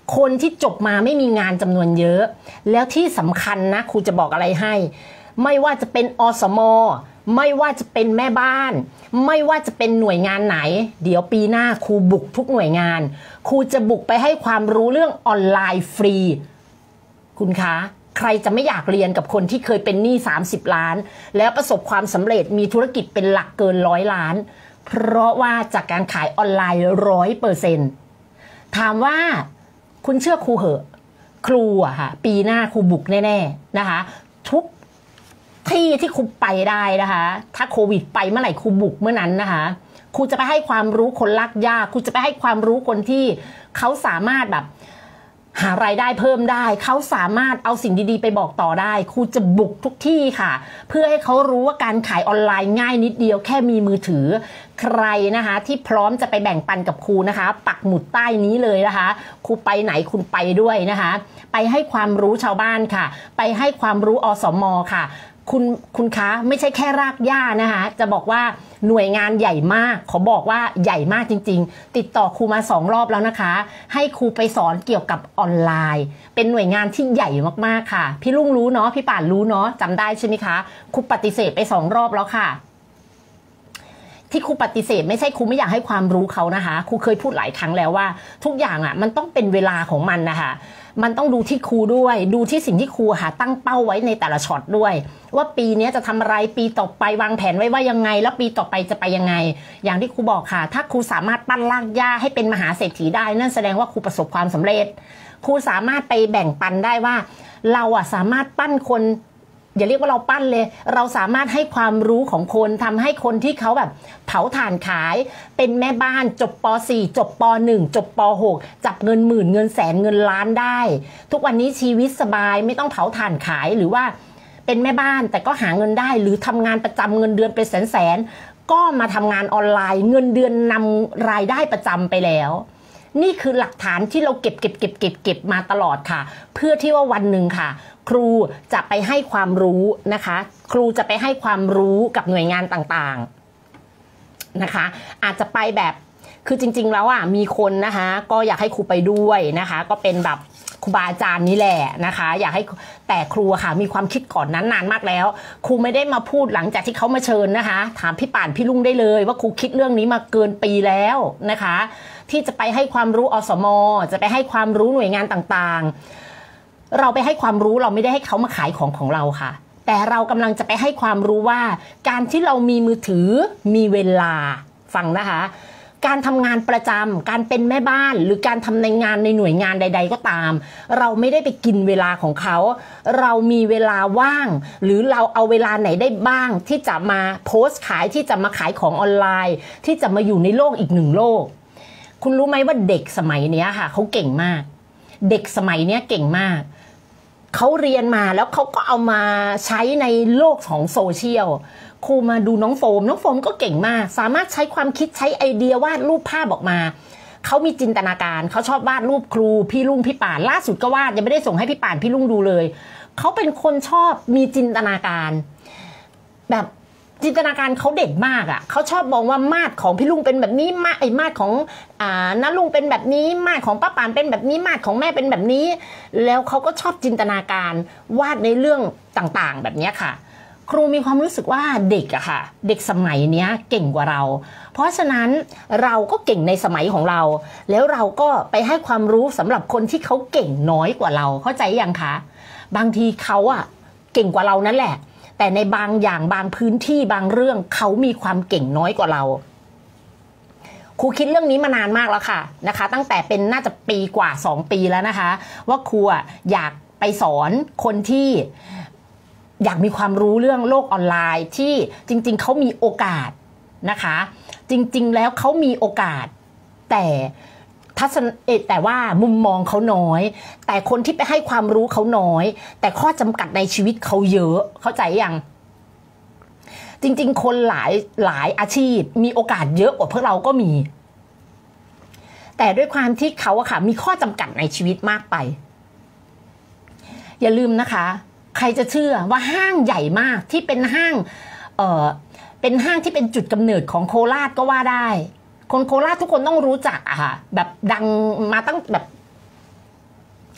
[SPEAKER 1] คนที่จบมาไม่มีงานจำนวนเยอะแล้วที่สำคัญนะครูจะบอกอะไรให้ไม่ว่าจะเป็นอสม.ไม่ว่าจะเป็นแม่บ้านไม่ว่าจะเป็นหน่วยงานไหนเดี๋ยวปีหน้าครูบุกทุกหน่วยงานครูจะบุกไปให้ความรู้เรื่องออนไลน์ฟรีคุณคะใครจะไม่อยากเรียนกับคนที่เคยเป็นหนี้สามสิบล้านแล้วประสบความสำเร็จมีธุรกิจเป็นหลักเกินร้อยล้านเพราะว่าจากการขายออนไลน์ร้อยเปอร์เซ็นต์ถามว่าคุณเชื่อครูเหอะครูอะค่ะปีหน้าครูบุกแน่ๆนะคะทุกที่ที่ครูไปได้นะคะถ้าโควิดไปเมื่อไหร่ครูบุกเมื่อนั้นนะคะครูจะไปให้ความรู้คนลากยากครูจะไปให้ความรู้คนที่เขาสามารถแบบหารายได้เพิ่มได้เขาสามารถเอาสิ่งดีๆไปบอกต่อได้ครูจะบุกทุกที่ค่ะเพื่อให้เขารู้ว่าการขายออนไลน์ง่ายนิดเดียวแค่มีมือถือใครนะคะที่พร้อมจะไปแบ่งปันกับครูนะคะปักหมุดใต้นี้เลยนะคะครูไปไหนคุณไปด้วยนะคะไปให้ความรู้ชาวบ้านค่ะไปให้ความรู้อสม.ค่ะคุณคุณคะไม่ใช่แค่รากหญ้านะคะจะบอกว่าหน่วยงานใหญ่มากขอบอกว่าใหญ่มากจริงๆติดต่อครูมาสองรอบแล้วนะคะให้ครูไปสอนเกี่ยวกับออนไลน์เป็นหน่วยงานที่ใหญ่มากๆค่ะพี่ลุงรู้เนาะพี่ป่านรู้เนาะจำได้ใช่ไหมคะครูปฏิเสธไปสองรอบแล้วค่ะที่ครูปฏิเสธไม่ใช่ครูไม่อยากให้ความรู้เขานะคะครูเคยพูดหลายครั้งแล้วว่าทุกอย่างอ่ะมันต้องเป็นเวลาของมันนะคะมันต้องดูที่ครูด้วยดูที่สิ่งที่ครูหาตั้งเป้าไว้ในแต่ละช็อตด้วยว่าปีนี้จะทำอะไรปีต่อไปวางแผนไว้ว่ายังไงแล้วปีต่อไปจะไปยังไงอย่างที่ครูบอกค่ะถ้าครูสามารถปั้นรากหญ้าให้เป็นมหาเศรษฐีได้นั่นแสดงว่าครูประสบความสำเร็จครูสามารถไปแบ่งปันได้ว่าเราอ่ะสามารถปั้นคนอย่าเรียกว่าเราปั้นเลยเราสามารถให้ความรู้ของคนทำให้คนที่เขาแบบเผาถ่านขายเป็นแม่บ้านจบป สี่ จบป หนึ่ง จบป หก จับเงินหมื่นเงินแสนเงินล้านได้ทุกวันนี้ชีวิตสบายไม่ต้องเผาถ่านขายหรือว่าเป็นแม่บ้านแต่ก็หาเงินได้หรือทำงานประจำเงินเดือนเป็นแสนแสนก็มาทำงานออนไลน์เงินเดือนนำรายได้ประจำไปแล้วนี่คือหลักฐานที่เราเก็บเก็บเก็บเก็บเก็บมาตลอดค่ะเพื่อที่ว่าวันหนึ่งค่ะครูจะไปให้ความรู้นะคะครูจะไปให้ความรู้กับหน่วยงานต่างๆนะคะอาจจะไปแบบคือจริงๆแล้วอ่ะมีคนนะคะก็อยากให้ครูไปด้วยนะคะก็เป็นแบบครูบาอาจารย์นี่แหละนะคะอยากให้แต่ครูค่ะมีความคิดก่อนนั้นนานมากแล้วครูไม่ได้มาพูดหลังจากที่เขามาเชิญนะคะถามพี่ป่านพี่ลุงได้เลยว่าครูคิดเรื่องนี้มาเกินปีแล้วนะคะที่จะไปให้ความรู้อสม.จะไปให้ความรู้หน่วยงานต่างๆเราไปให้ความรู้เราไม่ได้ให้เขามาขายของของเราค่ะแต่เรากำลังจะไปให้ความรู้ว่าการที่เรามีมือถือมีเวลาฟังนะคะการทำงานประจำการเป็นแม่บ้านหรือการทำในงานในหน่วยงานใดๆก็ตามเราไม่ได้ไปกินเวลาของเขาเรามีเวลาว่างหรือเราเอาเวลาไหนได้บ้างที่จะมาโพสต์ขายที่จะมาขายของออนไลน์ที่จะมาอยู่ในโลกอีกหนึ่งโลกคุณรู้ไหมว่าเด็กสมัยนี้ค่ะเขาเก่งมากเด็กสมัยนี้เก่งมากเขาเรียนมาแล้วเขาก็เอามาใช้ในโลกของโซเชียลครูมาดูน้องโฟมน้องโฟมก็เก่งมากสามารถใช้ความคิดใช้ไอเดียวาดรูปภาพออกมาเขามีจินตนาการเขาชอบวาดรูปครูพี่ลุงพี่ป่านล่าสุดก็วาดยังไม่ได้ส่งให้พี่ป่านพี่ลุงดูเลยเขาเป็นคนชอบมีจินตนาการแบบจินตนาการเขาเด็ดมากอ่ะเขาชอบมองว่ามาดของพี่ลุงเป็นแบบนี้มาไอ้มาดของอ่าน้าลุงเป็นแบบนี้มาดของป้าป่านเป็นแบบนี้มาดของแม่เป็นแบบนี้แล้วเขาก็ชอบจินตนาการวาดในเรื่องต่างๆแบบนี้ค่ะครูมีความรู้สึกว่าเด็กอะค่ะเด็กสมัยเนี้ยเก่งกว่าเราเพราะฉะนั้นเราก็เก่งในสมัยของเราแล้วเราก็ไปให้ความรู้สำหรับคนที่เขาเก่งน้อยกว่าเราเข้าใจยังคะบางทีเขาอะเก่งกว่าเรานั่นแหละแต่ในบางอย่างบางพื้นที่บางเรื่องเขามีความเก่งน้อยกว่าเราครูคิดเรื่องนี้มานานมากแล้วค่ะนะคะตั้งแต่เป็นน่าจะปีกว่าสองปีแล้วนะคะว่าครูอยากไปสอนคนที่อยากมีความรู้เรื่องโลกออนไลน์ที่จริงๆเขามีโอกาสนะคะจริงๆแล้วเขามีโอกาสแต่ทัศนเอแต่ว่ามุมมองเขาน้อยแต่คนที่ไปให้ความรู้เขาน้อยแต่ข้อจำกัดในชีวิตเขาเยอะเข้าใจยังจริงๆคนหลายหลายอาชีพมีโอกาสเยอะกว่าพวกเราก็มีแต่ด้วยความที่เขาอะค่ะมีข้อจำกัดในชีวิตมากไปอย่าลืมนะคะใครจะเชื่อว่าห้างใหญ่มากที่เป็นห้างเอ่อเป็นห้างที่เป็นจุดกำเนิดของโคราชก็ว่าได้คนโคราชทุกคนต้องรู้จักอะค่ะแบบดังมาตั้งแบบ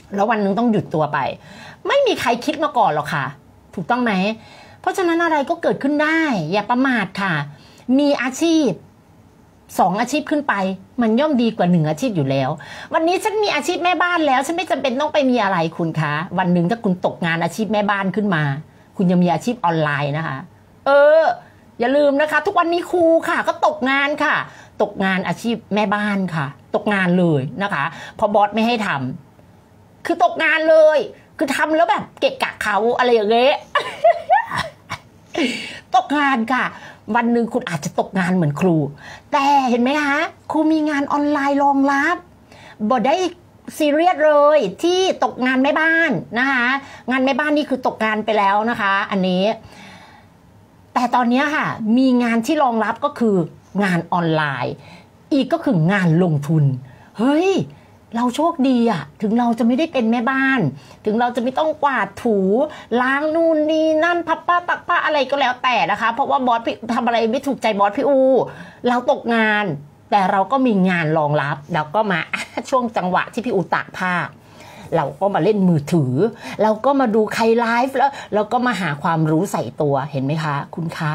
[SPEAKER 1] แล้ววันหนึ่งต้องหยุดตัวไปไม่มีใครคิดมาก่อนหรอกค่ะถูกต้องไหมเพราะฉะนั้นอะไรก็เกิดขึ้นได้อย่าประมาทค่ะมีอาชีพสองอาชีพขึ้นไปมันย่อมดีกว่าหนึ่งอาชีพอยู่แล้ววันนี้ฉันมีอาชีพแม่บ้านแล้วฉันไม่จำเป็นต้องไปมีอะไรคุณคะวันหนึ่งถ้าคุณตกงานอาชีพแม่บ้านขึ้นมาคุณยังมีอาชีพออนไลน์นะคะเอออย่าลืมนะคะทุกวันนี้ครูค่ะก็ตกงานค่ะตกงานอาชีพแม่บ้านค่ะตกงานเลยนะคะพอบอสไม่ให้ทำคือตกงานเลยคือทำแล้วแบบเกะกะเขาอะไรอย่างเงี้ย ตกงานค่ะวันหนึ่งคุณอาจจะตกงานเหมือนครูแต่เห็นไหมคะครูมีงานออนไลน์รองรับบ่ได้ซีเรียสเลยที่ตกงานแม่บ้านนะคะงานแม่บ้านนี่คือตกงานไปแล้วนะคะอันนี้แต่ตอนนี้ค่ะมีงานที่รองรับก็คืองานออนไลน์อีกก็คืองานลงทุนเฮ้ยเราโชคดีอะถึงเราจะไม่ได้เป็นแม่บ้านถึงเราจะไม่ต้องกวาดถูล้างนู่นนี่นั่นพับป้าตักป้าอะไรก็แล้วแต่นะคะเพราะว่าบอสทำอะไรไม่ถูกใจบอสพี่อูเราตกงานแต่เราก็มีงานรองรับเราก็มาช่วงจังหวะที่พี่อูตากผ้าเราก็มาเล่นมือถือเราก็มาดูใครไลฟ์แล้วเราก็มาหาความรู้ใส่ตัวเห็นไหมคะคุณคะ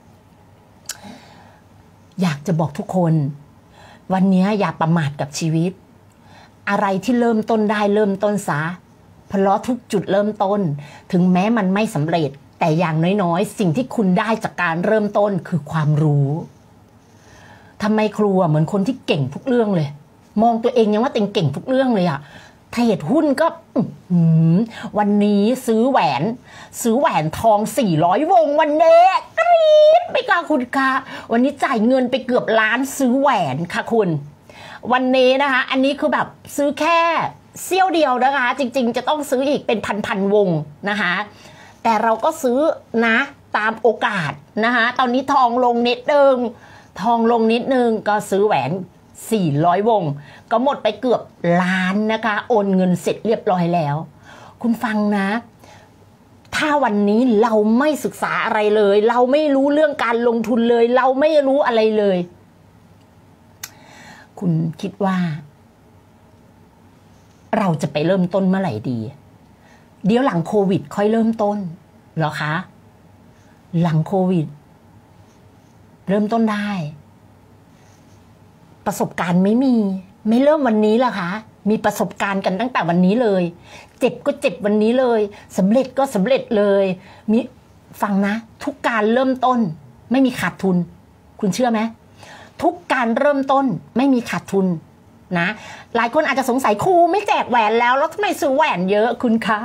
[SPEAKER 1] อยากจะบอกทุกคนวันนี้อย่าประมาทกับชีวิตอะไรที่เริ่มต้นได้เริ่มต้นซะเพราะทุกจุดเริ่มต้นถึงแม้มันไม่สำเร็จแต่อย่างน้อยๆสิ่งที่คุณได้จากการเริ่มต้นคือความรู้ทำไมครูเหมือนคนที่เก่งทุกเรื่องเลยมองตัวเองยังว่าตัวเองเก่งทุกเรื่องเลยอะเทรดหุ้นก็วันนี้ซื้อแหวนซื้อแหวนทองสี่ร้อยวงวันเด็กกรี๊ดไปค่ะคุณคะวันนี้จ่ายเงินไปเกือบล้านซื้อแหวนค่ะคุณวันนี้นะคะอันนี้คือแบบซื้อแค่เสี้ยวเดียวนะคะจริงๆจะต้องซื้ออีกเป็นพันๆวงนะคะแต่เราก็ซื้อนะตามโอกาสนะคะตอนนี้ทองลงนิดนึงทองลงนิดนึงก็ซื้อแหวนสี่ร้อยวงก็หมดไปเกือบล้านนะคะโอนเงินเสร็จเรียบร้อยแล้วคุณฟังนะถ้าวันนี้เราไม่ศึกษาอะไรเลยเราไม่รู้เรื่องการลงทุนเลยเราไม่รู้อะไรเลยคุณคิดว่าเราจะไปเริ่มต้นเมื่อไหร่ดีเดี๋ยวหลังโควิดค่อยเริ่มต้นเหรอคะหลังโควิดเริ่มต้นได้ประสบการณ์ไม่มีไม่เริ่มวันนี้ล่ะคะมีประสบการณ์กันตั้งแต่วันนี้เลยเจ็บก็เจ็บวันนี้เลยสำเร็จก็สำเร็จเลยมีฟังนะทุกการเริ่มต้นไม่มีขาดทุนคุณเชื่อไหมทุกการเริ่มต้นไม่มีขาดทุนนะหลายคนอาจจะสงสัยครูไม่แจกแหวนแล้วแล้วทำไมซื้อแหวนเยอะคุณคะ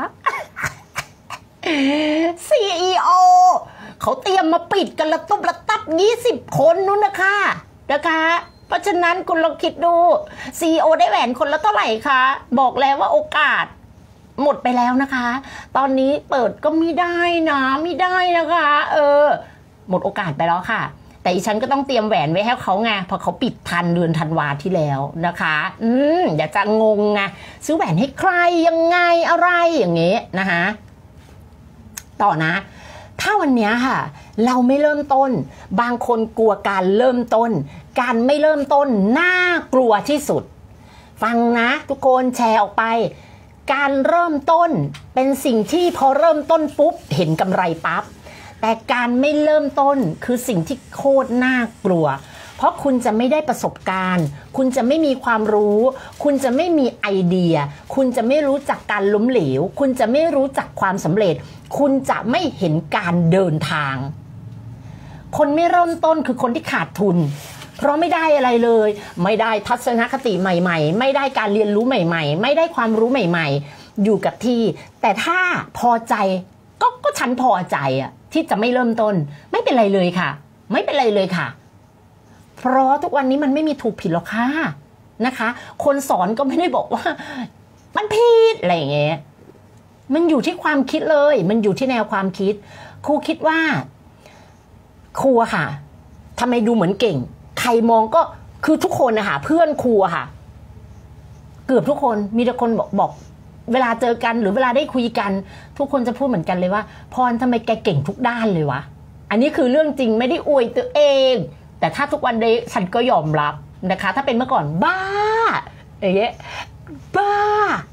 [SPEAKER 1] ซี อี โอ เขาเตรียมมาปิดกันละตุบละตับยี่สิบคนนู้นนะคะนะคะเพราะฉะนั้นคุณลองคิดดู ซี อี โอ ได้แหวนคนละเท่าไหร่คะบอกแล้วว่าโอกาสหมดไปแล้วนะคะตอนนี้เปิดก็ไม่ได้นะไม่ได้นะคะเออหมดโอกาสไปแล้วค่ะแต่อีฉันก็ต้องเตรียมแหวนไว้ให้เขาไงเพราะเขาปิดทันเดือนธันวาที่แล้วนะคะอืมอย่าจะงงไงซื้อแหวนให้ใครยังไงอะไรอย่างเงี้ยนะคะต่อนะถ้าวันนี้ค่ะเราไม่เริ่มต้นบางคนกลัวการเริ่มต้นการไม่เริ่มต้นน่ากลัวที่สุดฟังนะทุกคนแชร์ออกไปการเริ่มต้นเป็นสิ่งที่พอเริ่มต้นปุ๊บเห็นกำไรปั๊บแต่การไม่เริ่มต้นคือสิ่งที่โคตรน่ากลัวเพราะคุณจะไม่ได้ประสบการณ์คุณจะไม่มีความรู้คุณจะไม่มีไอเดียคุณจะไม่รู้จักการล้มเหลวคุณจะไม่รู้จักความสำเร็จคุณจะไม่เห็นการเดินทางคนไม่เริ่มต้นคือคนที่ขาดทุนเพราะไม่ได้อะไรเลยไม่ได้ทัศนคติใหม่ๆไม่ได้การเรียนรู้ใหม่ๆไม่ได้ความรู้ใหม่ๆอยู่กับที่แต่ถ้าพอใจก็ก็ฉันพอใจอะที่จะไม่เริ่มต้นไม่เป็นไรเลยค่ะไม่เป็นไรเลยค่ะเพราะทุกวันนี้มันไม่มีถูกผิดหรอกค่ะนะคะคนสอนก็ไม่ได้บอกว่ามันผิดอะไรอย่างเงี้ยมันอยู่ที่ความคิดเลยมันอยู่ที่แนวความคิดครูคิดว่าครูค่ะทำไมดูเหมือนเก่งใครมองก็คือทุกคนนะคะเพื่อนครูค่ะเกือบทุกคนมีแต่คนบอกบอกเวลาเจอกันหรือเวลาได้คุยกันทุกคนจะพูดเหมือนกันเลยว่าพรทำไมแกเก่งทุกด้านเลยวะอันนี้คือเรื่องจริงไม่ได้อวยตัวเองแต่ถ้าทุกวันนี้ฉันก็ยอมรับนะคะถ้าเป็นเมื่อก่อนบ้าอย่างเงี้ยบ้า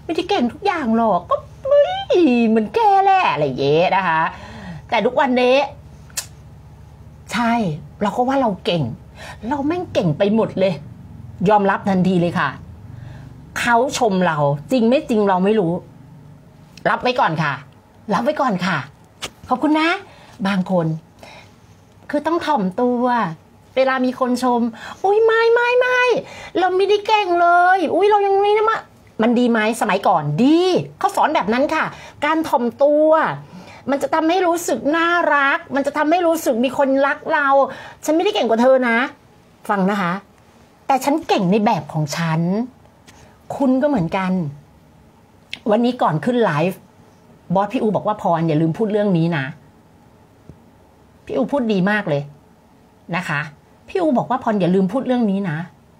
[SPEAKER 1] ไม่ได้เก่งทุกอย่างหรอกก็ไม่เหมือนแกแหละอะไรเงี้ยนะคะแต่ทุกวันนี้ใช่เราก็ว่าเราเก่งเราแม่งเก่งไปหมดเลยยอมรับทันทีเลยค่ะเขาชมเราจริงไม่จริงเราไม่รู้รับไว้ก่อนค่ะรับไว้ก่อนค่ะขอบคุณนะบางคนคือต้องถ่อมตัวเวลามีคนชมอุ้ยไม่ไม่ไม่เราไม่ได้เก่งเลยอุ้ยเรายังไม่ได้มามันดีไหมสมัยก่อนดีเขาสอนแบบนั้นค่ะการถ่อมตัวมันจะทำให้รู้สึกน่ารักมันจะทำให้รู้สึกมีคนรักเราฉันไม่ได้เก่งกว่าเธอนะฟังนะคะแต่ฉันเก่งในแบบของฉันคุณก็เหมือนกันวันนี้ก่อนขึ้นไลฟ์บอสพี่อูบอกว่าพรอย่าลืมพูดเรื่องนี้นะพี่อูพูดดีมากเลยนะคะพี่อูบอกว่าพรอย่าลืมพูดเรื่องนี้นะ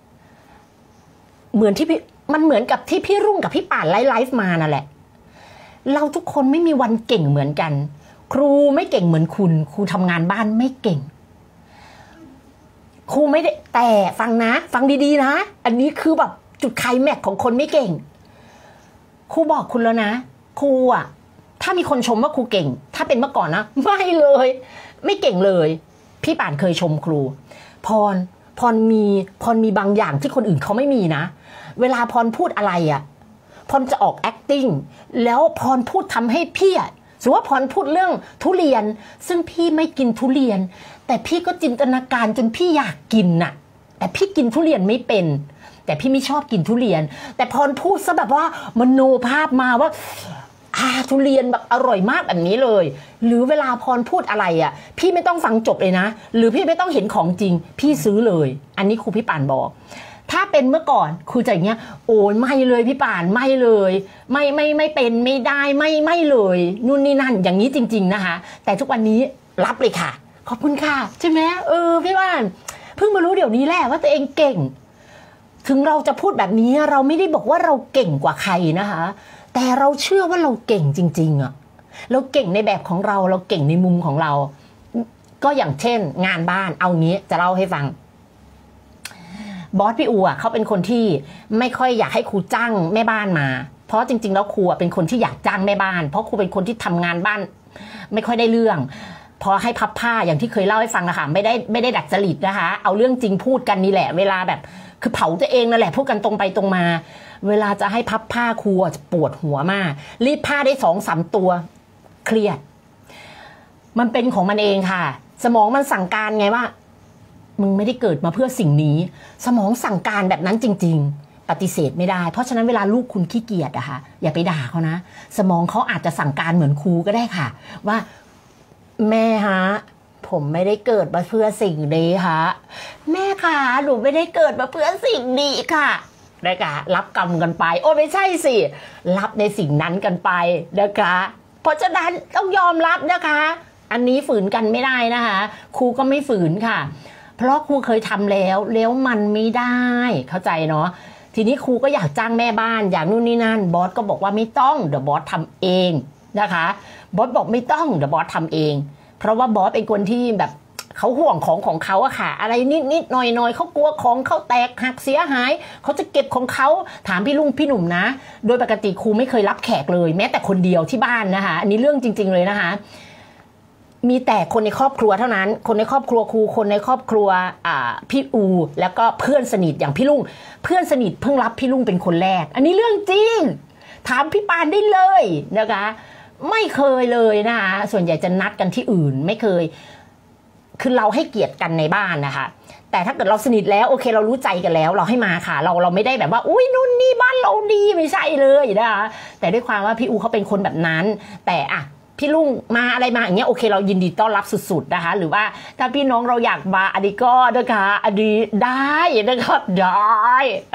[SPEAKER 1] เหมือนที่พี่มันเหมือนกับที่พี่รุ่งกับพี่ป่านไลฟ์มานั่นแหละเราทุกคนไม่มีวันเก่งเหมือนกันครูไม่เก่งเหมือนคุณครูทำงานบ้านไม่เก่งครูไม่ได้แต่ฟังนะฟังดีๆนะอันนี้คือแบบจุดไคลแม็กซ์ของคนไม่เก่งครูบอกคุณแล้วนะครูอ่ะถ้ามีคนชมว่าครูเก่งถ้าเป็นเมื่อก่อนนะไม่เลยไม่เก่งเลยพี่ป่านเคยชมครูพรพรมีพรมีบางอย่างที่คนอื่นเขาไม่มีนะเวลาพรพูดอะไรอ่ะพรจะออก acting แล้วพรพูดทำให้พี่อ่ะสมมติว่าพรพูดเรื่องทุเรียนซึ่งพี่ไม่กินทุเรียนแต่พี่ก็จินตนาการจนพี่อยากกินน่ะแต่พี่กินทุเรียนไม่เป็นแต่พี่ไม่ชอบกินทุเรียนแต่พรพูดซะแบบว่ามโนภาพมาว่าอ่าทุเรียนแบบอร่อยมากแบบนี้เลยหรือเวลาพรพูดอะไรอ่ะพี่ไม่ต้องฟังจบเลยนะหรือพี่ไม่ต้องเห็นของจริงพี่ซื้อเลยอันนี้ครูพี่ป่านบอกถ้าเป็นเมื่อก่อนครูจะอย่างเงี้ยโอ้ยไม่เลยพี่ป่านไม่เลยไม่ไม่ไม่เป็นไม่ได้ไม่ไม่เลยนู่นนี่นั่นอย่างนี้จริงๆนะคะแต่ทุกวันนี้รับเลยค่ะขอบคุณค่ะใช่ไหมเออพี่ป่านเพิ่งมารู้เดี๋ยวนี้แหละว่าตัวเองเก่งถึงเราจะพูดแบบนี้เราไม่ได้บอกว่าเราเก่งกว่าใครนะคะแต่เราเชื่อว่าเราเก่งจริงๆอ่ะเราเก่งในแบบของเราเราเก่งในมุมของเราก็อย่างเช่นงานบ้านเอางี้จะเล่าให้ฟังบอสพี่อูอ่ะเขาเป็นคนที่ไม่ค่อยอยากให้ครูจ้างแม่บ้านมาเพราะจริงๆแล้วครูเป็นคนที่อยากจ้างแม่บ้านเพราะครูเป็นคนที่ทำงานบ้านไม่ค่อยได้เรื่องพอให้พับผ้าอย่างที่เคยเล่าให้ฟังนะคะไม่ได้ไม่ได้ดัดจริตนะคะเอาเรื่องจริงพูดกันนี่แหละเวลาแบบคือเผาตัวเองนั่นแหละพูดกันตรงไปตรงมาเวลาจะให้พับผ้าครูจะปวดหัวมากรีดผ้าได้สองสามตัวเครียดมันเป็นของมันเองค่ะสมองมันสั่งการไงว่ามึงไม่ได้เกิดมาเพื่อสิ่งนี้สมองสั่งการแบบนั้นจริงๆปฏิเสธไม่ได้เพราะฉะนั้นเวลาลูกคุณขี้เกียจอะค่ะอย่าไปด่าเขานะสมองเขาอาจจะสั่งการเหมือนครูก็ได้ค่ะว่าแม่ฮะผมไม่ได้เกิดมาเพื่อสิ่งนี้ฮะแม่คะหนูไม่ได้เกิดมาเพื่อสิ่งนี้ค่ะนะคะรับกรรมกันไปโอ้ไม่ใช่สิรับในสิ่งนั้นกันไปนะคะเพราะฉะนั้นต้องยอมรับนะคะอันนี้ฝืนกันไม่ได้นะคะครูก็ไม่ฝืนค่ะเพราะครูเคยทำแล้วแล้วมันไม่ได้เข้าใจเนาะทีนี้ครูก็อยากจ้างแม่บ้านอย่างนู่นนี่นั่นบอสก็บอกว่าไม่ต้องเดี๋ยวบอสทำเองนะคะบอสบอกไม่ต้องเดี๋ยวบอสทำเองเพราะว่าบอสเป็นคนที่แบบเขาห่วงของของเขาอะค่ะอะไรนิดนิดหน่อยหน่อยเขากลัวของเขาแตกหักเสียหายเขาจะเก็บของเขาถามพี่ลุงพี่หนุ่มนะโดยปกติครูไม่เคยรับแขกเลยแม้แต่คนเดียวที่บ้านนะคะอันนี้เรื่องจริงๆเลยนะคะมีแต่คนในครอบครัวเท่านั้นคนในครอบครัวครูคนในครอบครัวอ่าพี่อูแล้วก็เพื่อนสนิทอย่างพี่ลุงเพื่อนสนิทเพิ่งรับพี่ลุงเป็นคนแรกอันนี้เรื่องจริงถามพี่ปานได้เลยนะคะไม่เคยเลยนะคะส่วนใหญ่จะนัดกันที่อื่นไม่เคยคือเราให้เกียรติกันในบ้านนะคะแต่ถ้าเกิดเราสนิทแล้วโอเคเรารู้ใจกันแล้วเราให้มาค่ะเราเราไม่ได้แบบว่าอุ้ยนู่นนี่บ้านเราดีไม่ใช่เลยนะคะแต่ด้วยความว่าพี่อูเขาเป็นคนแบบนั้นแต่อะพี่ลุงมาอะไรมาอย่างเงี้ยโอเคเรายินดีต้อนรับสุดๆนะคะหรือว่าถ้าพี่น้องเราอยากมาอันนี้ก็นะคะอันนี้ได้นะครับได้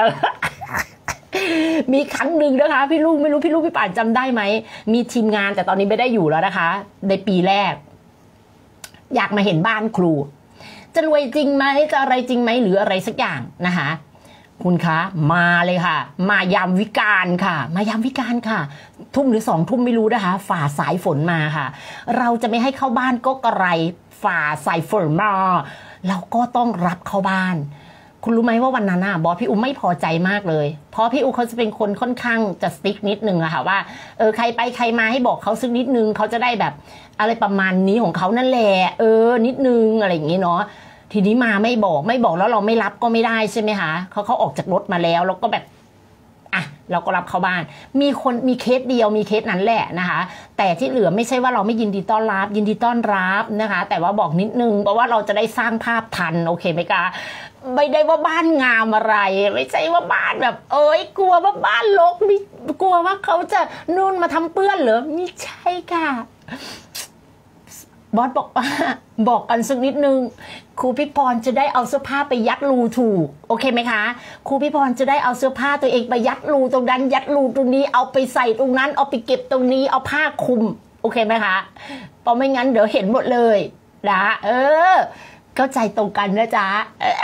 [SPEAKER 1] มีครั้งหนึ่งนะคะพี่ลุงไม่รู้พี่ลุงพี่ป่านจำได้ไหมมีทีมงานแต่ตอนนี้ไม่ได้อยู่แล้วนะคะในปีแรกอยากมาเห็นบ้านครูจะรวยจริงไหมจะอะไรจริงไหมหรืออะไรสักอย่างนะคะคุณคะมาเลยค่ะมายามวิกาลค่ะมายามวิกาลค่ะทุ่มหรือสองทุ่มไม่รู้นะคะฝ่าสายฝนมาค่ะเราจะไม่ให้เข้าบ้านก็กระไรฝ่าสายฝนมาเราก็ต้องรับเข้าบ้านคุณรู้ไหมว่าวันนั้นอะบอสพี่อูไม่พอใจมากเลยเพราะพี่อูเขาจะเป็นคนค่อนข้างจะสติ๊กนิดนึงอะค่ะว่าเออใครไปใครมาให้บอกเขาสักนิดนึงเขาจะได้แบบอะไรประมาณนี้ของเขานั่นแหละเออนิดนึงอะไรอย่างงี้เนาะทีนี้มาไม่บอกไม่บอกแล้วเราไม่รับก็ไม่ได้ใช่ไหมคะเขาเขาออกจากรถมาแล้วแล้วก็แบบอ่ะเราก็รับเข้าบ้านมีคนมีเคสเดียวมีเคสนั้นแหละนะคะแต่ที่เหลือไม่ใช่ว่าเราไม่ยินดีต้อนรับยินดีต้อนรับนะคะแต่ว่าบอกนิดนึงเพราะว่าเราจะได้สร้างภาพทันโอเคไหมคะไม่ได้ว่าบ้านงามอะไรไม่ใช่ว่าบ้านแบบเอ้ยกลัวว่าบ้านรกมีกลัวว่าเขาจะนู่นมาทำเปื้อนเหรอไม่ใช่ค่ะบอสบอกว่าบอกกันสักนิดนึงครูพี่พรจะได้เอาเสื้อผ้าไปยัดรูถูกโอเคไหมคะครูพี่พรจะได้เอาเสื้อผ้าตัวเองไปยัดรูตรงนั้นยัดรูตรงนี้เอาไปใส่ตรงนั้นเอาไปเก็บตรงนี้เอาผ้าคลุมโอเคไหมคะเพราะไม่งั้นเดี๋ยวเห็นหมดเลยนะเออเข้าใจตรงกันนะจ๊ะ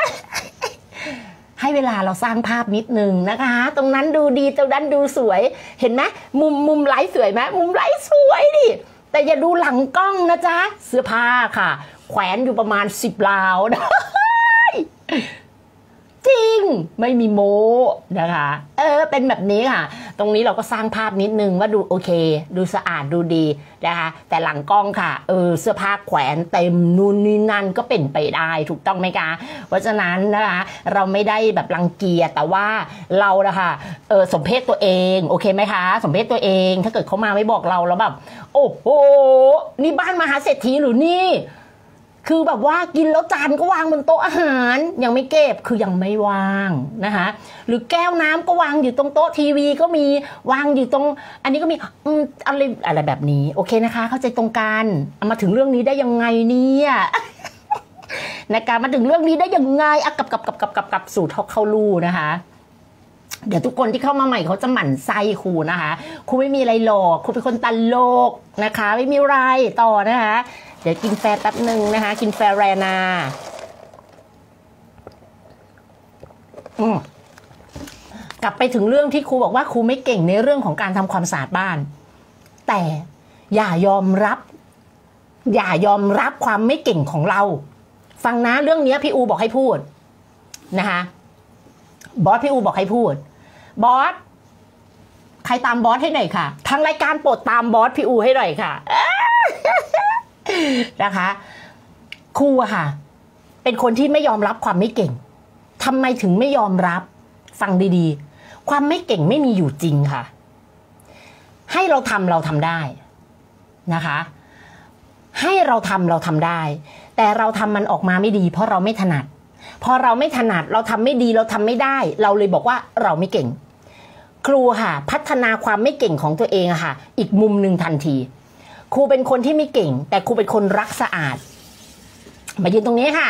[SPEAKER 1] ให้เวลาเราสร้างภาพนิดนึงนะคะตรงนั้นดูดีตรงนั้นดูสวยเห็นไหมมุมมุมไลฟ์สวยไหมมุมไลฟ์สวยดิแต่อย่าดูหลังกล้องนะจ๊ะเสื้อผ้าค่ะแขวนอยู่ประมาณสิบราวนะจริงไม่มีโม้นะคะเออเป็นแบบนี้ค่ะตรงนี้เราก็สร้างภาพนิดนึงว่าดูโอเคดูสะอาดดูดีนะคะแต่หลังกล้องค่ะเออเสื้อผ้าแขวนเต็มนู่นนี่นั่นก็เป็นไปได้ถูกต้องไหมคะเพราะฉะนั้นนะคะเราไม่ได้แบบรังเกียจแต่ว่าเรานะคะเออสมเพศตัวเองโอเคไหมคะสมเพศตัวเองถ้าเกิดเขามาไม่บอกเราแล้วแบบโอ้โหนี่บ้านมหาเศรษฐีหรือนี่คือแบบว่ากินแล้วจานก็วางบนโต๊ะอาหารยังไม่เก็บคือยังไม่วางนะคะหรือแก้วน้ำก็วางอยู่ตรงโต๊ะทีวีก็มีวางอยู่ตรงอันนี้ก็มีอืมอะไรอะไรแบบนี้โอเคนะคะเข้าใจตรงกันเอามาถึงเรื่องนี้ได้ยังไงเนี่ยนะคะมาถึงเรื่องนี้ได้ยังไงอ่ะกับกับกับกับกับกับสู่ทอกเข้าลู่นะคะเดี๋ยวทุกคนที่เข้ามาใหม่เขาจะหมั่นไส้ครูนะคะครูไม่มีอะไรหรอกครูเป็นคนตลกนะคะไม่มีอะไรต่อนะคะเดี๋ยวกินแฟร์แป๊บหนึ่งนะคะกินแฟร์แรนาอืมกลับไปถึงเรื่องที่ครูบอกว่าครูไม่เก่งในเรื่องของการทำความสะอาดบ้านแต่อย่ายอมรับอย่ายอมรับความไม่เก่งของเราฟังนะเรื่องนี้พี่อูบอกให้พูดนะคะบอสพี่อูบอกให้พูดบอสใครตามบอสให้หน่อยค่ะทางรายการโปรดตามบอสพี่อูให้หน่อยค่ะนะคะครูอะค่ะเป็นคนที่ไม่ยอมรับความไม่เก่งทำไมถึงไม่ยอมรับฟังดีๆความไม่เก่งไม่มีอยู่จริงค่ะให้เราทำเราทำได้นะคะให้เราทำเราทำได้แต่เราทำมันออกมาไม่ดีเพราะเราไม่ถนัดพอเราไม่ถนัดเราทำไม่ดีเราทำไม่ได้เราเลยบอกว่าเราไม่เก่งครูค่ะพัฒนาความไม่เก่งของตัวเองอะค่ะอีกมุมหนึ่งทันทีครูเป็นคนที่ไม่เก่งแต่ครูเป็นคนรักสะอาดมายืนตรงนี้ค่ะ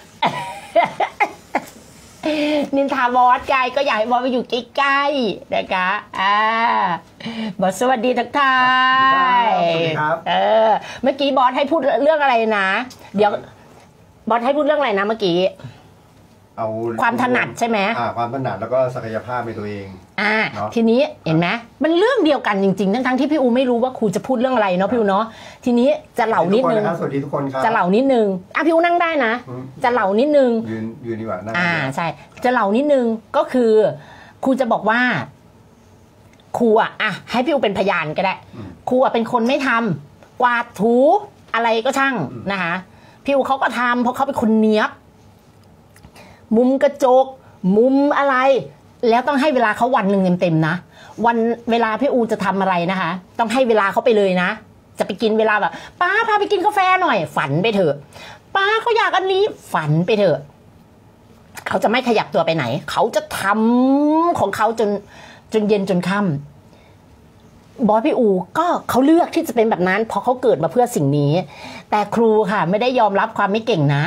[SPEAKER 1] นินทาบอสกายก็อยากให้บอสไปอยู่ใกล้ๆนะคะอ่าบอสสวัสดีทักทายสวัสดีครับเออเมื่อกี้บอสให้พูดเรื่องอะไรนะเดี๋ยวบอสให้พูดเรื่องอะไรนะเมื่อกี้
[SPEAKER 2] เอา
[SPEAKER 1] ความถนัดใช่ไหม
[SPEAKER 2] อ่าความถนัดแล้วก็ศักยภาพในตัวเอง
[SPEAKER 1] อ่าทีนี้เห็นไหมมันเรื่องเดียวกันจริงๆทั้งๆที่พี่อูไม่รู้ว่าครูจะพูดเรื่องอะไรเนาะพี่อูเนาะทีนี้จะเหล่านิดนึง
[SPEAKER 2] สวัสดีทุกคนครับ
[SPEAKER 1] จะเหล่านิดนึงอ่ะพี่อูนั่งได้นะจะเหล่านิดนึง
[SPEAKER 2] ยืนยืนดีกว่านั่ง
[SPEAKER 1] อ่าใช่จะเหล่านิดนึงก็คือครูจะบอกว่าครูอ่ะอ่ะให้พี่อูเป็นพยานก็ได้ครูอ่ะเป็นคนไม่ทำกวาดถูอะไรก็ช่างนะคะพี่อูเขาก็ทำเพราะเขาเป็นคนเนี้ยบมุมกระจกมุมอะไรแล้วต้องให้เวลาเขาวันหนึ่งเต็มๆนะวันเวลาพี่อูจะทำอะไรนะคะต้องให้เวลาเขาไปเลยนะจะไปกินเวลาแบบป้าพาไปกินกาแฟหน่อยฝันไปเถอะป้าเขาอยากอันนี้ฝันไปเถอะเขาจะไม่ขยับตัวไปไหนเขาจะทำของเขาจนจนเย็นจนค่ำบอสพี่อูก็เขาเลือกที่จะเป็นแบบนั้นเพราะเขาเกิดมาเพื่อสิ่งนี้แต่ครูค่ะไม่ได้ยอมรับความไม่เก่งนะ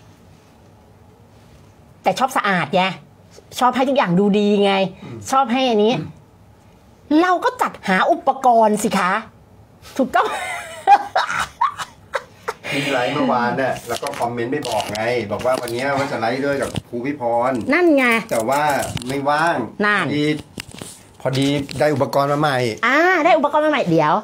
[SPEAKER 1] แต่ชอบสะอาดไงชอบให้ทุกอย่างดูดีไงชอบให้อันนี้เราก็จัดหาอุปกรณ์สิคะถูกต้อง
[SPEAKER 2] มีไลฟ์เมื่อวานเนี่ยแล้วก็คอมเมนต์ไม่บอกไงบอกว่าวันนี้ว่าจะไลฟ์ด้วยกับครูพี่พร
[SPEAKER 1] นั่นไง
[SPEAKER 2] แต่ว่าไม่ว่าง
[SPEAKER 1] นั่น
[SPEAKER 2] พอดีได้อุปกรณ์มาใหม่
[SPEAKER 1] อ่าได้อุปกรณ์มาใหม่เดี๋ยว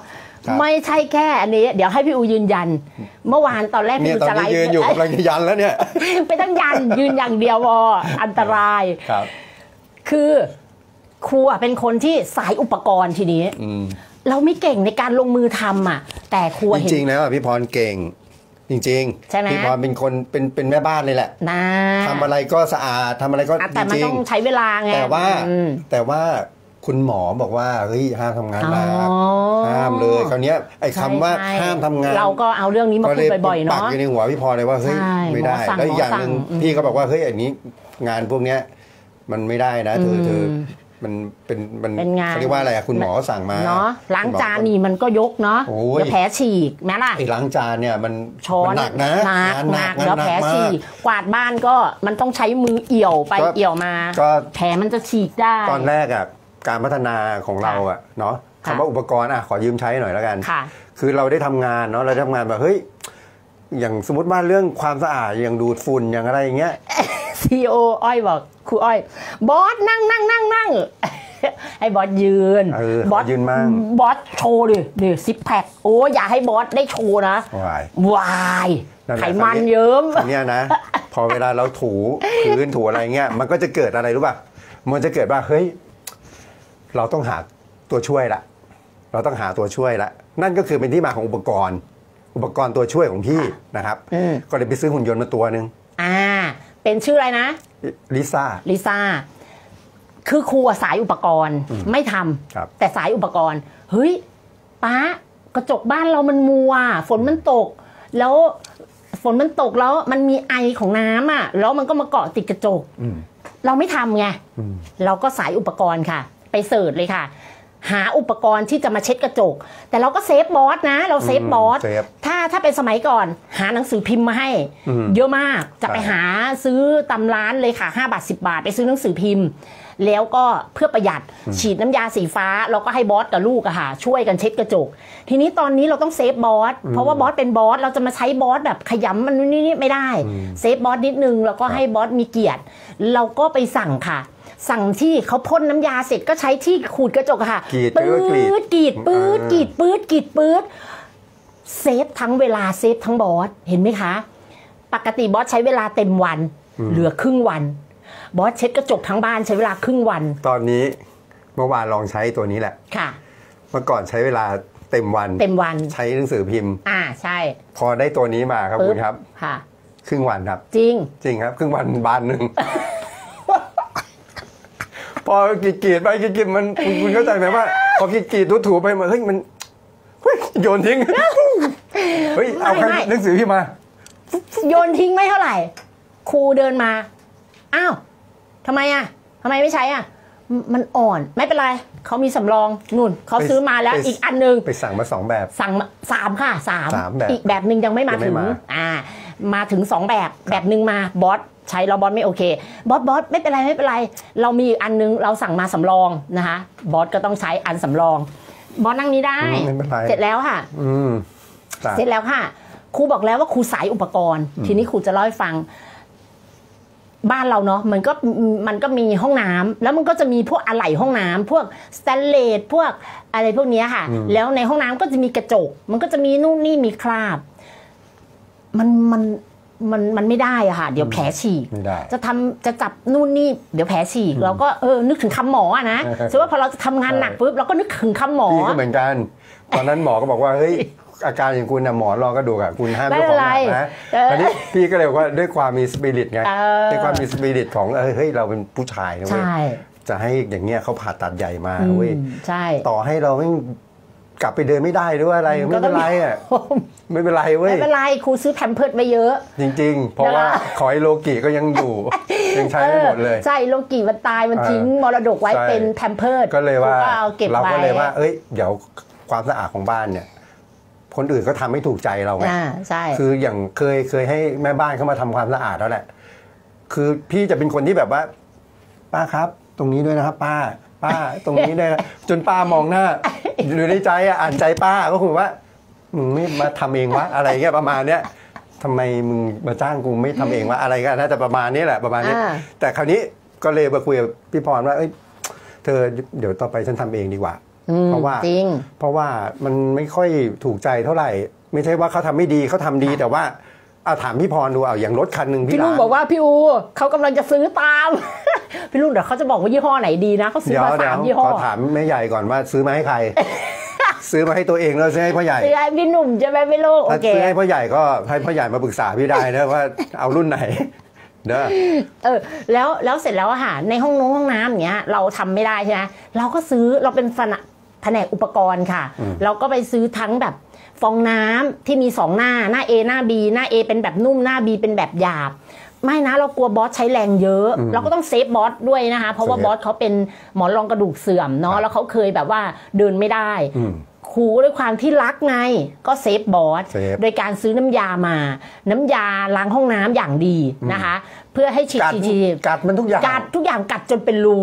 [SPEAKER 1] ไม่ใช่แค่อันนี้เดี๋ยวให้พี่อูยืนยันเมื่อวานตอนแรกพี่อูจะไลฟ์
[SPEAKER 2] ยืนอยู่กำลังจะยันแล้วเนี่ย
[SPEAKER 1] ไม่ต้องยันยืนอย่างเดียวพออันตราย
[SPEAKER 2] ครับ
[SPEAKER 1] คือครูเป็นคนที่สายอุปกรณ์ทีนี้เราไม่เก่งในการลงมือทำอ่ะแต่ครู
[SPEAKER 2] เห็นจริงๆแล้วพี่พรเก่งจริงๆ
[SPEAKER 1] ใช่ไหม
[SPEAKER 2] พี่พรเป็นคนเป็นเป็นแม่บ้านเลยแหละ
[SPEAKER 1] นะ
[SPEAKER 2] ทำอะไรก็สะอาดทำอะไรก็
[SPEAKER 1] แต่มันต้องใช้เวลาไง
[SPEAKER 2] แต่ว่าแต่ว่าคุณหมอบอกว่าเฮ้ยห้ามทำงานหนักห้ามเลยคราวนี้ไอ้คำว่าห้ามทำงาน
[SPEAKER 1] เราก็เอาเรื่องนี้มาพูดบ่อยๆเนาะ
[SPEAKER 2] ปักอยู่ในหัวพี่พรเลยว่าเฮ้ยไม่ได้แล้วอีกอย่างหนึ่งพี่ก็บอกว่าเฮ้ยอันนี้งานพวกเนี้ยมันไม่ได้นะเธอเธอมันเป็นมันเขาเรียกว่าอะไรอะคุณหมอสั่งมา
[SPEAKER 1] เนาะล้างจานนี่มันก็ยกเนาะแล้วแผลฉีกแม้ล่ะ
[SPEAKER 2] ไอ้ล้างจานเนี่ยมันหนักนะ
[SPEAKER 1] หนักหนักแล้วแผลฉีกกวาดบ้านก็มันต้องใช้มือเอี่ยวไปเอี่ยวมาแผลมันจะฉีกได้
[SPEAKER 2] ตอนแรกอะการพัฒนาของเราอะเนาะคำว่าอุปกรณ์อะขอยืมใช้หน่อยแล้วกันคือเราได้ทำงานเนาะเราได้ทำงานแบบเฮ้ยอย่างสมมติว่าเรื่องความสะอาดอย่างดูดฝุ่นอย่างอะไรอย่างเงี้ย
[SPEAKER 1] ซีโออ้อยบอกครูอ้อยบอสนั่งนั่งนั่งนั่งให้บอสยืน
[SPEAKER 2] บอสยืนมั่ง
[SPEAKER 1] บอสโชว์ดิดิซิปแพคโอ้อย่าให้บอสได้โชว์นะ
[SPEAKER 2] วา
[SPEAKER 1] ยวายไขมันเยิ้ม
[SPEAKER 2] เนี่ยนะพอเวลาเราถูพื้นถูอะไรเงี้ยมันก็จะเกิดอะไรรู้ป่ะมันจะเกิดว่าเฮ้ยเราต้องหาตัวช่วยละเราต้องหาตัวช่วยละนั่นก็คือเป็นที่มาของอุปกรณ์อุปกรณ์ตัวช่วยของพี่นะครับก็เลยไปซื้อหุ่นยนต์มาตัวนึง
[SPEAKER 1] อ่าเป็นชื่ออะไรนะ
[SPEAKER 2] ลิซ่า
[SPEAKER 1] ลิซ่าคือครูสายอุปกรณ์ไม่ทำแต่สายอุปกรณ์เฮ้ยป้ากระจกบ้านเรามันมัวฝนมันตกแล้วฝนมันตกแล้วมันมีไอของน้ำอ่ะแล้วมันก็มาเกาะติดกระจกเราไม่ทำไงเราก็สายอุปกรณ์ค่ะไปเสิร์ชเลยค่ะหาอุปกรณ์ที่จะมาเช็ดกระจกแต่เราก็เซฟบอสนะเราเซฟบอสถ้าถ้าเป็นสมัยก่อนหาหนังสือพิมพ์มาให้เยอะมากจะไปหาซื้อตำร้านเลยค่ะห้าบาทสิบบาทไปซื้อหนังสือพิมพ์แล้วก็เพื่อประหยัดฉีดน้ำยาสีฟ้าเราก็ให้บอสกับลูกอะค่ะช่วยกันเช็ดกระจกทีนี้ตอนนี้เราต้องเซฟบอสเพราะว่าบอสเป็นบอสเราจะมาใช้บอสแบบขยำมันนี่ไม่ได้เซฟบอสนิดนึงแล้วก็ให้บอสมีเกียรติเราก็ไปสั่งค่ะสั่งที่เขาพ่นน้ำยาเสร็จก็ใช้ที่ขูดกระจกค่ะ
[SPEAKER 2] ปื๊
[SPEAKER 1] ดกรีดปื๊ดกรีดปื๊ดกรีดปื๊ดเซฟทั้งเวลาเซฟทั้งบอสเห็นไหมคะปกติบอสใช้เวลาเต็มวันเหลือครึ่งวันบอสเช็ดกระจกทั้งบ้านใช้เวลาครึ่งวัน
[SPEAKER 2] ตอนนี้เมื่อวานลองใช้ตัวนี้แหละ
[SPEAKER 1] ค่ะ
[SPEAKER 2] เมื่อก่อนใช้เวลาเต็มวัน
[SPEAKER 1] เต็มวัน
[SPEAKER 2] ใช้หนังสือพิมพ์
[SPEAKER 1] อ่าใช่
[SPEAKER 2] พอได้ตัวนี้มาครับคุณครับ
[SPEAKER 1] ค่ะ
[SPEAKER 2] ครึ่งวันครับ
[SPEAKER 1] จริง
[SPEAKER 2] จริงครับครึ่งวันบานหนึ่งพอกีดกีดไปกีดกีดมันคุณเข้าใจไหมว่าพอกีดกีดถูๆไปมันเฮ้ยมันโยนทิ้งเฮ้ยเอาหนังสือพี่มา
[SPEAKER 1] โยนทิ้งไม่เท่าไหร่ครูเดินมาอ้าวทำไมอ่ะทำไมไม่ใช้อ่ะมันอ่อนไม่เป็นไรเขามีสำรองนู่นเขาซื้อมาแล้วอีกอันนึง
[SPEAKER 2] ไปสั่งมาสองแบบ
[SPEAKER 1] สั่งสามค่ะสาม
[SPEAKER 2] แบบ
[SPEAKER 1] อีกแบบนึงยังไม่มาถึงอ่ามาถึงสองแบบแบบนึงมาบอสใช้เราบอสไม่โอเคบอสบอสไม่เป็นไรไม่เป็นไรเรามีอันนึงเราสั่งมาสำรองนะคะบอสก็ต้องใช้อันสำรองบอสนั่งนี้ได้เสร็จแล้วค่ะเสร็จแล้วค่ะครูบอกแล้วว่าครูสายอุปกรณ์ทีนี้ครูจะเล่าให้ฟังบ้านเราเนาะมันก็มันก็มีห้องน้ำแล้วมันก็จะมีพวกอะไหล่ห้องน้ำพวกสแตนเลสพวกอะไรพวกนี้ค่ะแล้วในห้องน้ำก็จะมีกระจกมันก็จะมีนู่นนี่มีคราบมันมันมันมันไม่ได้อะค่ะเดี๋ยวแผลฉีกจะทำจะจับนู่นนี่เดี๋ยวแผลฉีกเราก็เออนึกถึงคำหมออะนะเพราะว่าพอเราจะทำงานหนักปุ๊บเราก็นึกถึงคำหมอ
[SPEAKER 2] พี่ก็เหมือนกันตอนนั้นหมอก็บอกว่าเฮ้ยอาการอย่างคุณนะหมอรองก็ดูกับคุณห้ามด้วยของหนักนะอันนี้พี่ก็เลยว่าด้วยความมีสปิริตไงด้วยความมีสปิริตของเฮ้ยเราเป็นผู้ชายนะเว้ยจะให้อย่างเงี้ยเขาผ่าตัดใหญ่มาเว้ยต่อให้เราไม่กลับไปเดินไม่ได้ด้วยอะไรไม่เป็นไรอ่ะไม่เป็นไรเว้ย
[SPEAKER 1] ไม่เป็นไรครูซื้อแพมเพิร์สไปเยอะ
[SPEAKER 2] จริงๆเพราะว่าขอไอโลกิก็ยังอยู่ยังใช้ไม่หมดเลย
[SPEAKER 1] ใช่โลกิมันตายมันทิ้งมรดกไว้เป็นแพมเพิร์ส
[SPEAKER 2] ก็เลยว่าเราก็เลยว่าเอ้ยเดี๋ยวความสะอาดของบ้านเนี่ยคนอื่นก็ทำไม่ถูกใจเราไง
[SPEAKER 1] ใช่
[SPEAKER 2] คืออย่างเคยเคยให้แม่บ้านเข้ามาทำความสะอาดแล้วแหละคือพี่จะเป็นคนที่แบบว่าป้าครับตรงนี้ด้วยนะครับป้าป้าตรงนี้ด้วยนะจนป้ามองหน้าอยู่ในใจอ่ะอ่านใจป้าก็คือว่ามึงไม่มาทำเองวะอะไรเงี้ยประมาณเนี้ยทำไมมึงมาจ้างกูไม่ทำเองวะอะไรก็น่าจะประมาณนี้แหละประมาณนี้แต่คราวนี้ก็เลยมาคุยกับพี่พรว่าเอ้ยเธอเดี๋ยวต่อไปฉันทำเองดีกว่าเพราะว่าจริงเพราะว่ามันไม่ค่อยถูกใจเท่าไหร่ไม่ใช่ว่าเขาทำไม่ดีเขาทำดีแต่ว่าเอาถามพี่พรดูเอาอย่างรถคันหนึ่ง
[SPEAKER 1] พี่ลุงบอกว่าพี่อูเขากำลังจะซื้อตามพี่ลุงเดี๋ยวเขาจะบอกว่ายี่ห้อไหนดีนะเขาซื้อมาสามยี่ห้อ
[SPEAKER 2] ขอถามแม่ใหญ่ก่อนว่าซื้อมาให้ใครซื้อมาให้ตัวเองแล้วซื้อให้พ่อใหญ่
[SPEAKER 1] ซื้อให้พี่หนุ่มจะไปไม่ลูกโอเค
[SPEAKER 2] ซื้อให้พ่อใหญ่ก็ให้พ่อใหญ่มาปรึกษาพี่ได้นะว่าเอารุ่นไหนเด้อ
[SPEAKER 1] เออแล้วแล้วเสร็จแล้วอาหารในห้องน้องห้องน้ำอย่างเงี้ยเราทำไม่ได้ใช่ไหมเราก็ซื้อเราเป็นแผนกอุปกรณ์ค่ะเราก็ไปซื้อทั้งแบบฟองน้ำที่มีสองหน้าหน้า A หน้า B หน้า A เป็นแบบนุ่มหน้า B เป็นแบบหยาบไม่นะเรากลัวบอสใช้แรงเยอะเราก็ต้องเซฟบอสด้วยนะคะเพราะว่าบอสเขาเป็นหมอนรองกระดูกเสื่อมเนาะแล้วเขาเคยแบบว่าเดินไม่ได้ครูด้วยความที่รักไงก็เซฟบอสโดยการซื้อน้ำยามาน้ำยาล้างห้องน้ำอย่างดีนะคะเพื่อให้ฉีดฉีด
[SPEAKER 2] กัดมันทุกอย่าง
[SPEAKER 1] กัดทุกอย่างกัดจนเป็นรู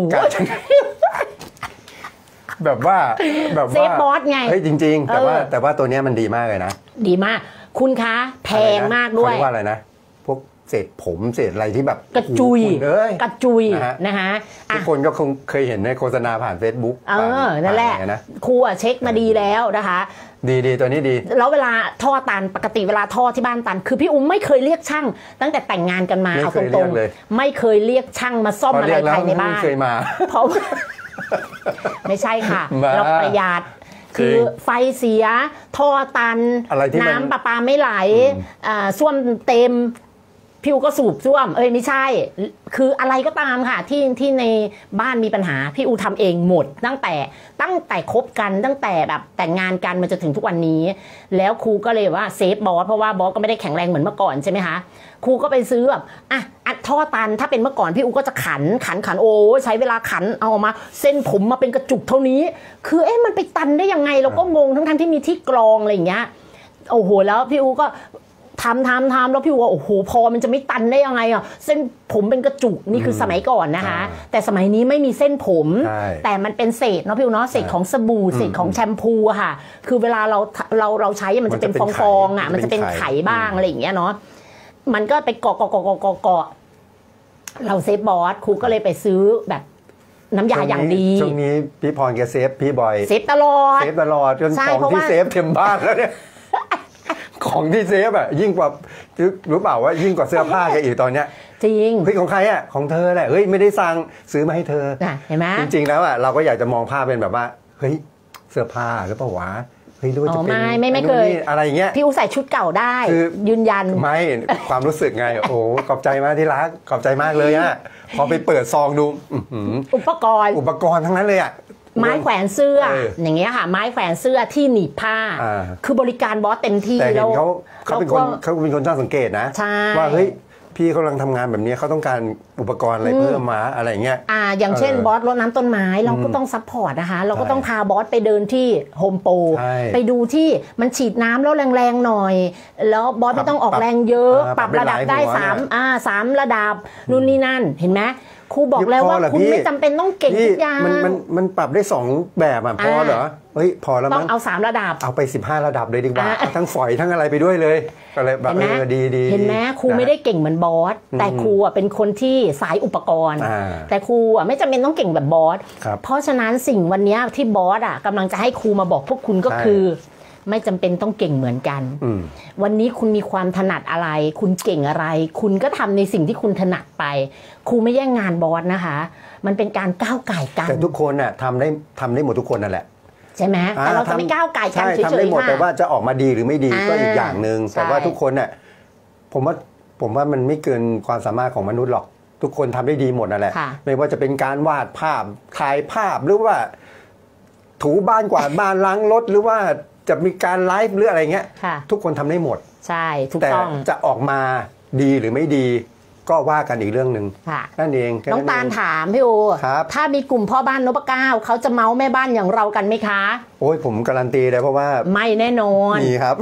[SPEAKER 2] แบบว่าแบบว่า
[SPEAKER 1] เซฟบอสไง
[SPEAKER 2] เฮ้ยจริงๆแต่ว่าแต่ว่าตัวนี้มันดีมากเลยนะ
[SPEAKER 1] ดีมากคุณคะแพงมากด้วย
[SPEAKER 2] เขาเรียกว่าอะไรนะพวกเศษผมเศษอะไรที่แบบ
[SPEAKER 1] กระจุยกระจุยนะคะ
[SPEAKER 2] ทุกคนก็คงเคยเห็นในโฆษณาผ่าน Facebook
[SPEAKER 1] เออนั่นแหละครูเช็คมาดีแล้วนะคะ
[SPEAKER 2] ดีดีตัวนี้ดี
[SPEAKER 1] แล้วเวลาท่อตันปกติเวลาท่อที่บ้านตันคือพี่อุ้มไม่เคยเรียกช่างตั้งแต่แต่งงานกันมาเอาตรงๆไม่เคยเรียกช่างมาซ่อมอะไรภายในบ้านเพราะไม่ใช่ค่ะเราประหยัดคือไฟเสียท่อตันน้ำประปาไม่ไหลส้วมเต็มพิวก็สูบส้วมเอ้ยไม่ใช่คืออะไรก็ตามค่ะที่ที่ในบ้านมีปัญหาพี่อูทำเองหมดตั้งแต่ตั้งแต่คบกันตั้งแต่แบบแต่งงานกันมันจะถึงทุกวันนี้แล้วครูก็เลยว่าเซฟบอสเพราะว่าบอสก็ไม่ได้แข็งแรงเหมือนเมื่อก่อนใช่ไหมคะครูก็ไปซื้อแบบอ่ะอัดท่อตันถ้าเป็นเมื่อก่อนพี่อูก็จะขันขันขันโอ้ใช้เวลาขันเอาออกมาเส้นผมมาเป็นกระจุกเท่านี้คือเอ๊ะมันไปตันได้ยังไงเราก็งงทั้งทั้งที่มีที่กรองอะไรอย่างเงี้ยโอ้โหแล้วพี่อูก็ทำทำทำแล้วพี่ว่าโอ้โหพอมันจะไม่ตันได้ยังไงอ่ะเส้นผมเป็นกระจุกนี่คือสมัยก่อนนะคะแต่สมัยนี้ไม่มีเส้นผมแต่มันเป็นเศษเนาะพี่เนาะเศษของสบู่เศษของแชมพูค่ะคือเวลาเราเราเราใช้มันจะเป็นฟองๆอ่ะมันจะเป็นไข่บ้างอะไรอย่างเงี้ยเนาะมันก็ไปเกาะเกาะเกาะเกาะเกาะเราเซฟบอสครูก็เลยไปซื้อแบบน้ำยาอย่างดี
[SPEAKER 2] ช่วงนี้พี่พรแกเซฟพี่บอย
[SPEAKER 1] เซฟตลอด
[SPEAKER 2] เซฟตลอดจนของที่เซฟเต็มบ้านแล้วเนี่ยของที่เซฟอ่ะยิ่งกว่ารู้เปล่าว่ายิ่งกว่าเสื้อผ้าแกอีกตอนเนี้ย
[SPEAKER 1] จริง
[SPEAKER 2] เฮ้ยของใครอ่ะของเธอแหละเฮ้ยไม่ได้สั่งซื้อมาให้เธอ
[SPEAKER 1] เห็นไหม
[SPEAKER 2] จริงๆแล้วอ่ะเราก็อยากจะมองภาพเป็นแบบว่าเฮ้ยเสื้อผ้าหรือเปล่าวะเฮ้ยรู้จะเป็น
[SPEAKER 1] ไม่ไม่ไม่เคย
[SPEAKER 2] อะไรอย่างเงี้ย
[SPEAKER 1] พี่อูใส่ชุดเก่าได้ยืนยัน
[SPEAKER 2] ไม่ความรู้สึกไงโอ้ขอบใจมากที่รักขอบใจมากเลยอ่ะพอไปเปิดซองดู
[SPEAKER 1] อุปกรณ์
[SPEAKER 2] อุปกรณ์ทั้งนั้นเลยอ่ะ
[SPEAKER 1] ไม้แขวนเสื้ออย่างเงี้ยค่ะไม้แขวนเสื้อที่หนีบผ้าคือบริการบอสเต็มที่
[SPEAKER 2] แล้วเขาเขาเป็นคนเขาเป็นคนช่างสังเกตนะว่าเฮ้ยพี่เขากำลังทำงานแบบนี้เขาต้องการอุปกรณ์อะไรเพิ่มมาอะไรเงี้ย
[SPEAKER 1] อ่าอย่างเช่นบอสรดน้ำต้นไม้เราก็ต้องซัพพอร์ตนะคะเราก็ต้องพาบอสไปเดินที่โฮมโปรไปดูที่มันฉีดน้ำแล้วแรงๆหน่อยแล้วบอสไม่ต้องออกแรงเยอะปรับระดับได้สามอ่าสามระดับนู่นนี่นั่นเห็นไหมครูบอกแล้วว่าคุณไม่จำเป็นต้องเก่งทุกอย่าง
[SPEAKER 2] มันมันมันปรับได้สองแบบอ่ะพอเหรอเฮ้ยพอแล้วมั้ง
[SPEAKER 1] ต้องเอาสามระดับ
[SPEAKER 2] เอาไปสิบห้าระดับเลยดีกว่าทั้งฝอยทั้งอะไรไปด้วยเลยก็เลยแบบเออดีดี
[SPEAKER 1] เห็นไหมครูไม่ได้เก่งเหมือนบอสแต่ครูอ่ะเป็นคนที่สายอุปกรณ์แต่ครูอ่ะไม่จำเป็นต้องเก่งแบบบอสเพราะฉะนั้นสิ่งวันนี้ที่บอสอ่ะกำลังจะให้ครูมาบอกพวกคุณก็คือไม่จำเป็นต้องเก่งเหมือนกันวันนี้คุณมีความถนัดอะไรคุณเก่งอะไรคุณก็ทำในสิ่งที่คุณถนัดไปครูไม่แย่งงานบอสนะคะมันเป็นการก้าวไก่กัน
[SPEAKER 2] แต่ทุกคนน่ะทำได้ทำได้หมดทุกคนนั่นแหละ
[SPEAKER 1] ใช่ไหมแต่เราจะไม่ก้าวไก่กันเฉยๆ
[SPEAKER 2] ทำได้หมดแต่ว่าจะออกมาดีหรือไม่ดีก็อีกอย่างหนึ่งแต่ว่าทุกคนน่ะผมว่าผมว่ามันไม่เกินความสามารถของมนุษย์หรอกทุกคนทำได้ดีหมดนั่นแหละไม่ว่าจะเป็นการวาดภาพถ่ายภาพหรือว่าถูบ้านกวาดบ้านล้างรถหรือว่าจะมีการไลฟ์หรืออะไรเงี้ยทุกคนทำได้หมด
[SPEAKER 1] ใช่ถูกต้อง
[SPEAKER 2] แต่จะออกมาดีหรือไม่ดีก็ว่ากันอีกเรื่องหนึ่งนั่นเอง
[SPEAKER 1] น้องตาลถามพี่โอถ้ามีกลุ่มพ่อบ้านนพเก้าเขาจะเมาแม่บ้านอย่างเรากันไหมคะ
[SPEAKER 2] โอ้ยผมการันตีเลยเพราะว่า
[SPEAKER 1] ไม่แน่นอน
[SPEAKER 2] มีครับ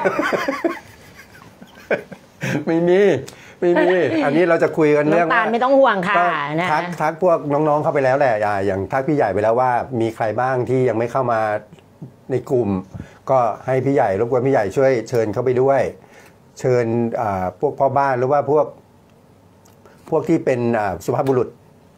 [SPEAKER 2] ไม่มีไม่มีอันนี้เราจะคุยกันเรื่อง
[SPEAKER 1] น้องตาลไม่ต้องห่วงค่ะ
[SPEAKER 2] ทักทักพวกน้องๆเข้าไปแล้วแหละอย่างทักพี่ใหญ่ไปแล้วว่ามีใครบ้างที่ยังไม่เข้ามาในกลุ่มก็ให้พี่ใหญ่รบกวนพี่ใหญ่ช่วยเชิญเข้าไปด้วยเชิญพวกพ่อบ้านหรือว่าพวกพวกที่เป็นสุภาพบุรุษ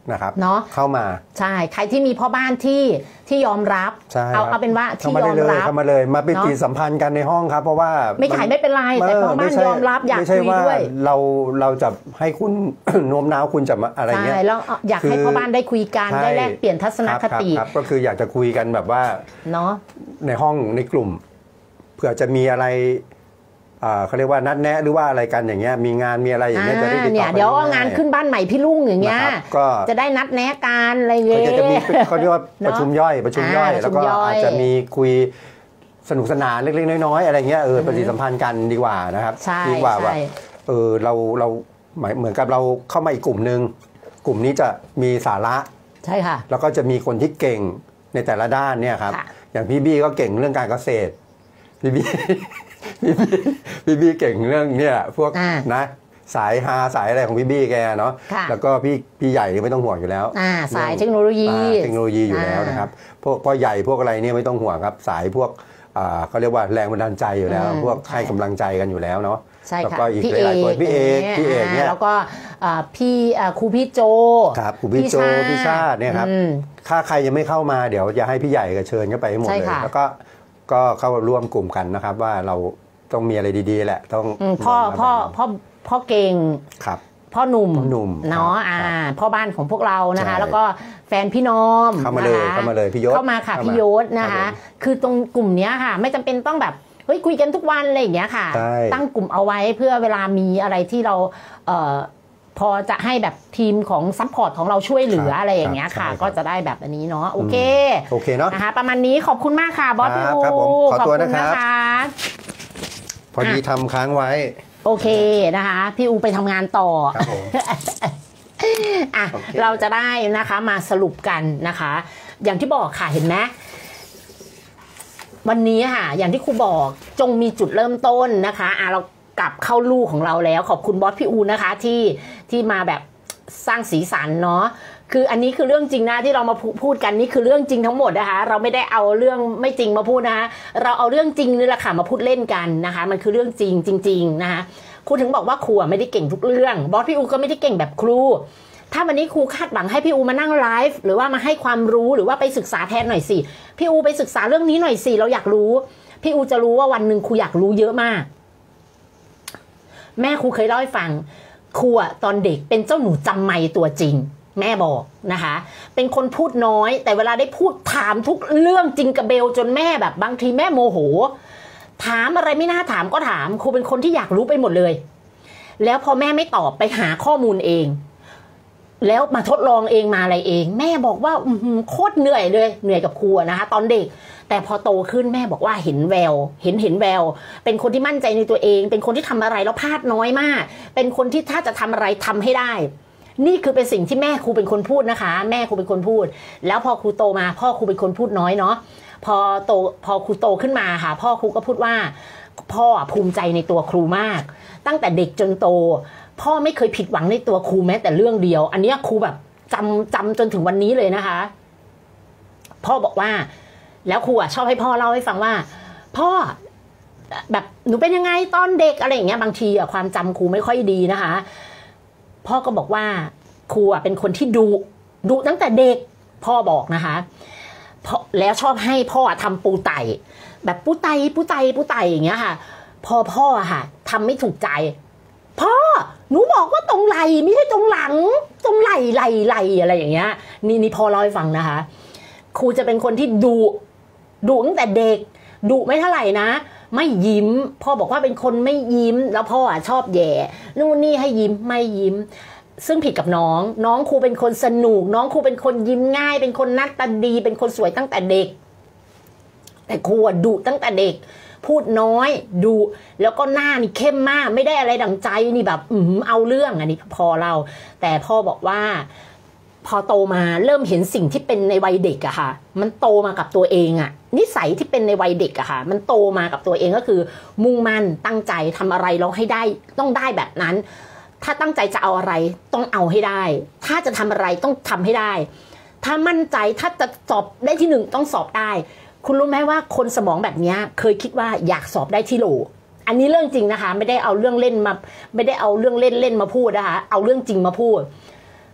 [SPEAKER 2] นะครับ
[SPEAKER 1] เนาะ
[SPEAKER 2] เข้ามา
[SPEAKER 1] ใช่ใครที่มีพ่อบ้านที่ที่ยอมรับเอาเอาเป็นว่าที่ยอมรับ
[SPEAKER 2] เข้ามาเลยมาปฏิสัมพันธ์กันในห้องครับเพราะว่า
[SPEAKER 1] ไม่ขายไม่เป็นไรแต่พ่อบ้านยอมรับอยากคุยด้วย
[SPEAKER 2] เราเราจะให้คุณโน้มน้าวคุณจะมาอะไรเงี้ย
[SPEAKER 1] ใช่แล้วอยากให้พ่อบ้านได้คุยกันได้แลกเปลี่ยนทัศนคติ
[SPEAKER 2] ก็คืออยากจะคุยกันแบบว่า
[SPEAKER 1] เนาะ
[SPEAKER 2] ในห้องในกลุ่มเผื่อจะมีอะไรเขาเรียกว่านัดแนะหรือว่าอะไรกันอย่างเงี้ยมีงานมีอะไรอย่างเงี้ยจะได้ติดต่อ
[SPEAKER 1] เดี๋ยวงานขึ้นบ้านใหม่พี่ลุงอย่างเงี้ยก็จะได้นัดแนะกันอะไรเงี้ย
[SPEAKER 2] จะมีเขาเรียกว่าประชุมย่อยประชุมย่อยแล้วก็อาจจะมีคุยสนุกสนานเล็กๆน้อยๆอะไรเงี้ยเออปฏิสัมพันธ์กันดีกว่านะครับดีกว่าว่าเออเราเราหมายเหมือนกับเราเข้ามาอีกกลุ่มนึงกลุ่มนี้จะมีสาระ
[SPEAKER 1] ใช่ค่ะ
[SPEAKER 2] แล้วก็จะมีคนที่เก่งในแต่ละด้านเนี่ยครับอย่างพี่บี้ก็เก่งเรื่องการเกษตรพี่บี้พี่บี้พี่บี้เก่งเรื่องเนี่ยพวกนะสายฮาสายอะไรของพี่บี้แกเนาะแล้วก็พี่พี่ใหญ่ไม่ต้องห่วงอยู่แล้ว
[SPEAKER 1] สายเทคโนโลยี
[SPEAKER 2] เทคโนโลยีอยู่แล้วนะครับพวกพ่อใหญ่พวกอะไรเนี่ยไม่ต้องห่วงครับสายพวกเขาเรียกว่าแรงบันดาลใจอยู่แล้วพวกให้กำลังใจกันอยู่แล้วเนาะ
[SPEAKER 1] แล้ว
[SPEAKER 2] ก็อีกหลายคนพี่เอกพี่เอกเนี่ย
[SPEAKER 1] แล้วก็พี่ครูพี่โจ
[SPEAKER 2] ครับครูพี่โจพี่ชาติเนี่ยครับถ้าใครยังไม่เข้ามาเดี๋ยวจะให้พี่ใหญ่กับเชิญเข้าไปให้หมดเลยแล้วก็ก็เข้าร่วมกลุ่มกันนะครับว่าเราต้องมีอะไรดีๆแหละต้อง
[SPEAKER 1] พ่อพ่อพ่อพ่อเก่ง
[SPEAKER 2] ครับ
[SPEAKER 1] พ่อหนุ่ม
[SPEAKER 2] หนุ่ม
[SPEAKER 1] เนาะอ่าพ่อบ้านของพวกเรานะคะแล้วก็แฟนพี่น้อม
[SPEAKER 2] เข้ามาเลยเข้ามาเลยพี่ยศ
[SPEAKER 1] เข้ามาค่ะพี่ยศนะคะคือตรงกลุ่มนี้ค่ะไม่จำเป็นต้องแบบเฮ้ยคุยกันทุกวันอะไรอย่างเงี้ยค่ะตั้งกลุ่มเอาไว้เพื่อเวลามีอะไรที่เราเอ่อพอจะให้แบบทีมของซัพพอร์ตของเราช่วยเหลืออะไรอย่างเงี้ยค่ะก็จะได้แบบอันนี้เนาะโอเค
[SPEAKER 2] โอเคเนาะ
[SPEAKER 1] นะคะประมาณนี้ขอบคุณมากค่ะบอสพี่อู
[SPEAKER 2] ขอตัวนะคะพอดีทำค้างไว้
[SPEAKER 1] โอเคนะคะพี่อูไปทำงานต่ออ่ะเราจะได้นะคะมาสรุปกันนะคะอย่างที่บอกค่ะเห็นไหมวันนี้ค่ะอย่างที่ครูบอกจงมีจุดเริ่มต้นนะคะอ่ะเรากลับเข้าลู่ของเราแล้วขอบคุณบอสพี่อูนะคะที่ที่มาแบบสร้างสีสันเนาะคืออันนี้คือเรื่องจริงนะที่เรามาพูดกันนี่คือเรื่องจริงทั้งหมดนะคะเราไม่ได้เอาเรื่องไม่จริงมาพูดนะคะเราเอาเรื่องจริงนี่แหละค่ะมาพูดเล่นกันนะคะมันคือเรื่องจริงจริงๆนะคะครูถึงบอกว่าครูไม่ได้เก่งทุกเรื่องบอสพี่อูก็ไม่ได้เก่งแบบครูถ้าวันนี้ครูคาดหวังให้พี่อูมานั่งไลฟ์หรือว่ามาให้ความรู้หรือว่าไปศึกษาแทนหน่อยสิพี่อูไปศึกษาเรื่องนี้หน่อยสิเราอยากรู้พี่อูจะรู้ว่าวันหนึ่งครูอยากรู้เยอะมากแม่ครูเคยเล่าให้ฟังครูตอนเด็กเป็นเจ้าหนูจำไม่ตัวจริงแม่บอกนะคะเป็นคนพูดน้อยแต่เวลาได้พูดถามทุกเรื่องจริงกับเบลจนแม่แบบบางทีแม่โมโหถามอะไรไม่น่าถามก็ถามครูเป็นคนที่อยากรู้ไปหมดเลยแล้วพอแม่ไม่ตอบไปหาข้อมูลเองแล้วมาทดลองเองมาอะไรเองแม่บอกว่าโคตรเหนื่อยเลยเหนื่อยกับครูนะคะตอนเด็กแต่พอโตขึ้นแม่บอกว่าเห็นแววเห็นเห็นแววเป็นคนที่มั่นใจในตัวเองเป็นคนที่ทำอะไรแล้วพลาดน้อยมากเป็นคนที่ถ้าจะทำอะไรทำให้ได้นี่คือเป็นสิ่งที่แม่ครูเป็นคนพูดนะคะแม่ครูเป็นคนพูดแล้วพอครูโตมาพ่อครูเป็นคนพูดน้อยเนาะพอโตพอครูโตขึ้นมาค่ะพ่อครูก็พูดว่าพ่อภูมิใจในตัวครูมากตั้งแต่เด็กจนโตพ่อไม่เคยผิดหวังในตัวครูแม้แต่เรื่องเดียวอันนี้ครูแบบจำจำจนถึงวันนี้เลยนะคะพ่อบอกว่าแล้วครูอ่ะชอบให้พ่อเล่าให้ฟังว่าพ่อแบบหนูเป็นยังไงตอนเด็กอะไรอย่างเงี้ยบางทีอ่ะความจำครูไม่ค่อยดีนะคะพ่อก็บอกว่าครูอ่ะเป็นคนที่ดุดุตั้งแต่เด็กพ่อบอกนะคะแล้วชอบให้พ่อทำปูไตแบบปูไตปูไตปูไตอย่างเงี้ยค่ะพอพ่อค่ะทำไม่ถูกใจพ่อหนูบอกว่าตรงไหล่ไม่ใช่ตรงหลังตรงไหล่ไหล่ไหล่อะไรอย่างเงี้ยนี่นี่พ่อเล่าให้ฟังนะคะครูจะเป็นคนที่ดุดุตั้งแต่เด็กดุไม่เท่าไหร่นะไม่ยิ้มพ่อบอกว่าเป็นคนไม่ยิ้มแล้วพ่ออ่ะชอบแย่นู่นนี่ให้ยิ้มไม่ยิ้มซึ่งผิดกับน้องน้องครูเป็นคนสนุกน้องครูเป็นคนยิ้มง่ายเป็นคนหน้าตาดีเป็นคนสวยตั้งแต่เด็กแต่ครูดุตั้งแต่เด็กพูดน้อยดุแล้วก็หน้านี่เข้มมากไม่ได้อะไรดั่งใจนี่แบบอืมเอาเรื่องอันนี้พอเราแต่พ่อบอกว่าพอโตมาเริ่มเห็นสิ่งที่เป็นในวัยเด็กอะค่ะมันโตมากับตัวเองอะนิสัยที่เป็นในวัยเด็กอะค่ะมันโตมากับตัวเองก็คือมุ่งมั่นตั้งใจทำอะไรเราให้ได้ต้องได้แบบนั้นถ้าตั้งใจจะเอาอะไรต้องเอาให้ได้ถ้าจะทำอะไรต้องทำให้ได้ถ้ามั่นใจถ้าจะสอบได้ที่หนึ่งต้องสอบได้คุณรู้ไหมว่าคนสมองแบบนี้เคยคิดว่าอยากสอบได้ที่โหลอันนี้เรื่องจริงนะคะไม่ได้เอาเรื่องเล่นมาไม่ได้เอาเรื่องเล่นเล่นมาพูดนะคะเอาเรื่องจริงมาพูด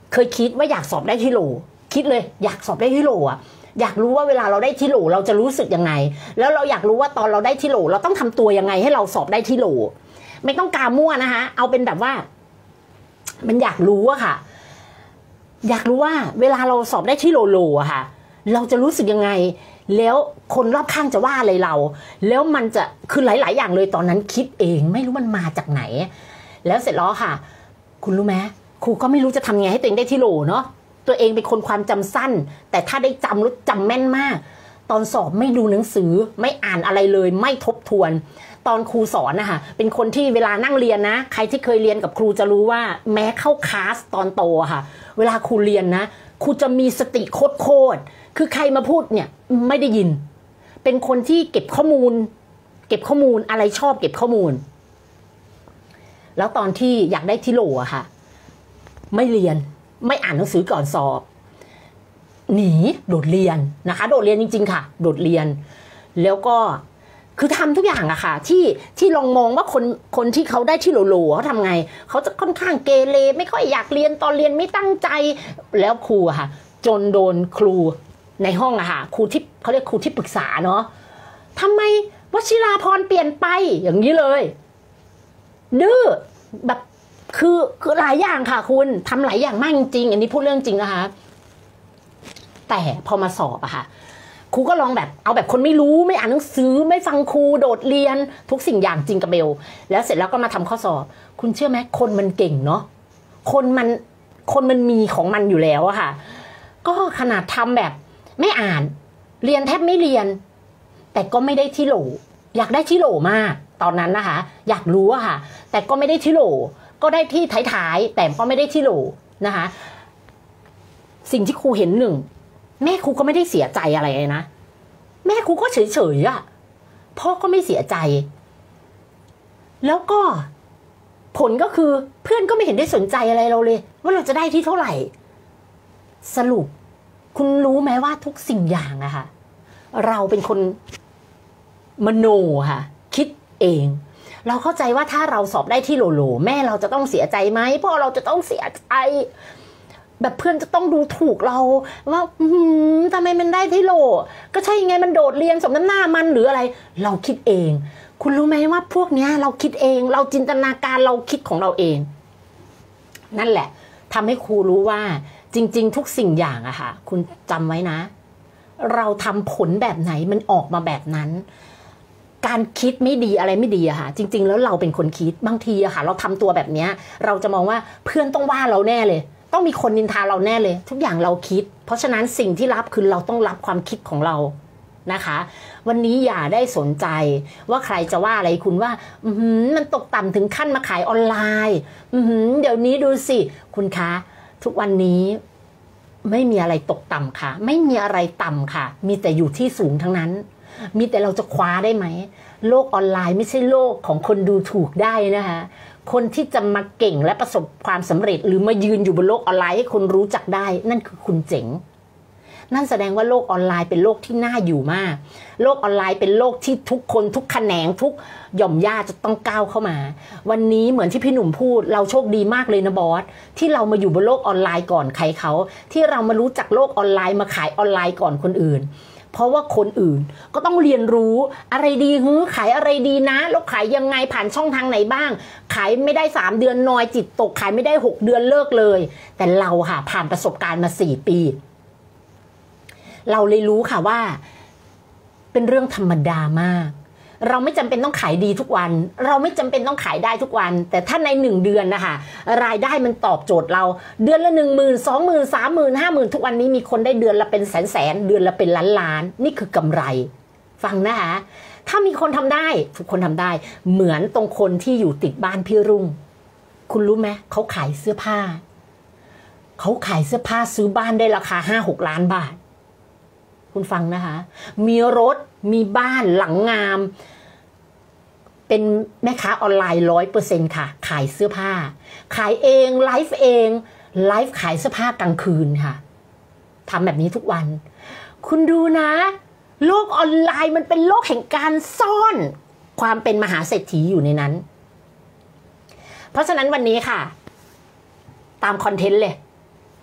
[SPEAKER 1] เคยคิดว่าอยากสอบได้ที่โหลคิดเลยอยากสอบได้ที่โหลอ่ะอยากรู้ว่าเวลาเราได้ที่โหลเราจะรู้สึกยังไงแล้วเราอยากรู้ว่าตอนเราได้ที่โหลเราต้องทำตัวยังไงให้เราสอบได้ที่โหลไม่ต้องกามั่วนะคะเอาเป็นแบบว่ามันอยากรู้อะค่ะอยากรู้ว่าเวลาเราสอบได้ที่โหลโหลอะค่ะเราจะรู้สึกยังไงแล้วคนรอบข้างจะว่าอะไรเราแล้วมันจะคือหลายๆอย่างเลยตอนนั้นคิดเองไม่รู้มันมาจากไหนแล้วเสร็จแล้วค่ะคุณรู้ไหมครูก็ไม่รู้จะทำไงให้ตัวเองได้ที่โหลเนาะตัวเองเป็นคนความจำสั้นแต่ถ้าได้จำรู้จำแม่นมากตอนสอบไม่ดูหนังสือไม่อ่านอะไรเลยไม่ทบทวนตอนครูสอนนะคะเป็นคนที่เวลานั่งเรียนนะใครที่เคยเรียนกับครูจะรู้ว่าแม้เข้าคลาสตอนโตค่ะเวลาครูเรียนนะครูจะมีสติโคตรๆคือใครมาพูดเนี่ยไม่ได้ยินเป็นคนที่เก็บข้อมูลเก็บข้อมูลอะไรชอบเก็บข้อมูลแล้วตอนที่อยากได้ที่โหลอะค่ะไม่เรียนไม่อ่านหนังสือก่อนสอบหนีโดดเรียนนะคะโดดเรียนจริงๆค่ะโดดเรียนแล้วก็คือทำทุกอย่างอะค่ะที่ที่ลองมองว่าคนคนที่เขาได้ที่โหลๆเขาทำไงเขาจะค่อนข้างเกเรไม่ค่อยอยากเรียนตอนเรียนไม่ตั้งใจแล้วครูอะค่ะจนโดนครูในห้องอะค่ะครูที่เขาเรียกครูที่ปรึกษาเนาะทำไมวชิราพรเปลี่ยนไปอย่างนี้เลยดื้อแบบคือคือหลายอย่างค่ะคุณทำหลายอย่างมากจริงๆอันนี้พูดเรื่องจริงนะคะแต่พอมาสอบอะค่ะครูก็ลองแบบเอาแบบคนไม่รู้ไม่อ่านหนังสือไม่ฟังครูโดดเรียนทุกสิ่งอย่างจริงกับเบลแล้วเสร็จแล้วก็มาทำข้อสอบคุณเชื่อไหมคนมันเก่งเนาะคนมันคนมันมีของมันอยู่แล้วอะค่ะก็ขนาดทำแบบไม่อ่านเรียนแทบไม่เรียนแต่ก็ไม่ได้ที่โหลอยากได้ที่โหลมากตอนนั้นนะคะอยากรู้อะค่ะแต่ก็ไม่ได้ที่โหลก็ได้ที่ท้ายๆแต่ก็ไม่ได้ที่โหลนะคะสิ่งที่ครูเห็นหนึ่งแม่ครูก็ไม่ได้เสียใจอะไรเลยนะแม่ครูก็เฉยๆอ่ะพ่อก็ไม่เสียใจแล้วก็ผลก็คือเพื่อนก็ไม่เห็นได้สนใจอะไรเราเลยว่าเราจะได้ที่เท่าไหร่สรุปคุณรู้ไหมว่าทุกสิ่งอย่างอะค่ะเราเป็นคนมโนค่ะคิดเองเราเข้าใจว่าถ้าเราสอบได้ที่โหลโหลแม่เราจะต้องเสียใจไหมพ่อเราจะต้องเสียใจแบบเพื่อนจะต้องดูถูกเราว่าทำไมมันได้ที่โหลก็ใช่ไงมันโดดเรียนสมน้ำหน้ามันหรืออะไรเราคิดเองคุณรู้ไหมว่าพวกเนี้ยเราคิดเองเราจินตนาการเราคิดของเราเองนั่นแหละทำให้ครูรู้ว่าจริงๆทุกสิ่งอย่างอะค่ะคุณจำไว้นะเราทำผลแบบไหนมันออกมาแบบนั้นการคิดไม่ดีอะไรไม่ดีอะค่ะจริงๆแล้วเราเป็นคนคิดบางทีอะค่ะเราทำตัวแบบเนี้ยเราจะมองว่าเพื่อนต้องว่าเราแน่เลยต้องมีคนนินทาเราแน่เลยทุกอย่างเราคิดเพราะฉะนั้นสิ่งที่รับคือเราต้องรับความคิดของเรานะคะวันนี้อย่าได้สนใจว่าใครจะว่าอะไรคุณว่าอืมมันตกต่ำถึงขั้นมาขายออนไลน์อืมเดี๋ยวนี้ดูสิคุณคะทุกวันนี้ไม่มีอะไรตกต่ำค่ะไม่มีอะไรต่ำค่ะมีแต่อยู่ที่สูงทั้งนั้นมีแต่เราจะคว้าได้ไหมโลกออนไลน์ไม่ใช่โลกของคนดูถูกได้นะคะคนที่จะมาเก่งและประสบความสำเร็จหรือมายืนอยู่บนโลกออนไลน์ให้คนรู้จักได้นั่นคือคุณเจ๋งนั่นแสดงว่าโลกออนไลน์เป็นโลกที่น่าอยู่มากโลกออนไลน์เป็นโลกที่ทุกคนทุกแขนงทุกหย่อมย่าจะต้องก้าวเข้ามาวันนี้เหมือนที่พี่หนุ่มพูดเราโชคดีมากเลยนะบอสที่เรามาอยู่บนโลกออนไลน์ก่อนใครเขาที่เรามารู้จักโลกออนไลน์มาขายออนไลน์ก่อนคนอื่นเพราะว่าคนอื่นก็ต้องเรียนรู้อะไรดีฮื้อขายอะไรดีนะแล้วขายยังไงผ่านช่องทางไหนบ้างขายไม่ได้สามเดือนนอยจิตตกขายไม่ได้หกเดือนเลิกเลยแต่เราค่ะผ่านประสบการณ์มาสี่ปีเราเลยรู้ค่ะว่าเป็นเรื่องธรรมดามากเราไม่จำเป็นต้องขายดีทุกวันเราไม่จำเป็นต้องขายได้ทุกวันแต่ถ้าในหนึ่งเดือนนะคะรายได้มันตอบโจทย์เราเดือนละหนึ่งหมื่นสองหมื่นสามหมื่นห้าหมื่นทุกวันนี้มีคนได้เดือนละเป็นแสนแสนเดือนละเป็นล้านล้านนี่คือกำไรฟังนะคะถ้ามีคนทำได้ทุกคนทำได้เหมือนตรงคนที่อยู่ติดบ้านพี่รุ่งคุณรู้ไหมเขาขายเสื้อผ้าเขาขายเสื้อผ้าซื้อบ้านได้ราคาห้าหกล้านบาทคุณฟังนะคะมีรถมีบ้านหลังงามเป็นแม่ค้าออนไลน์ร้อยเปอร์เซ็นต์ค่ะขายเสื้อผ้าขายเองไลฟ์เองไลฟ์ขายเสื้อผ้ากลางคืนค่ะทำแบบนี้ทุกวันคุณดูนะโลกออนไลน์มันเป็นโลกแห่งการซ่อนความเป็นมหาเศรษฐีอยู่ในนั้นเพราะฉะนั้นวันนี้ค่ะตามคอนเทนต์เลย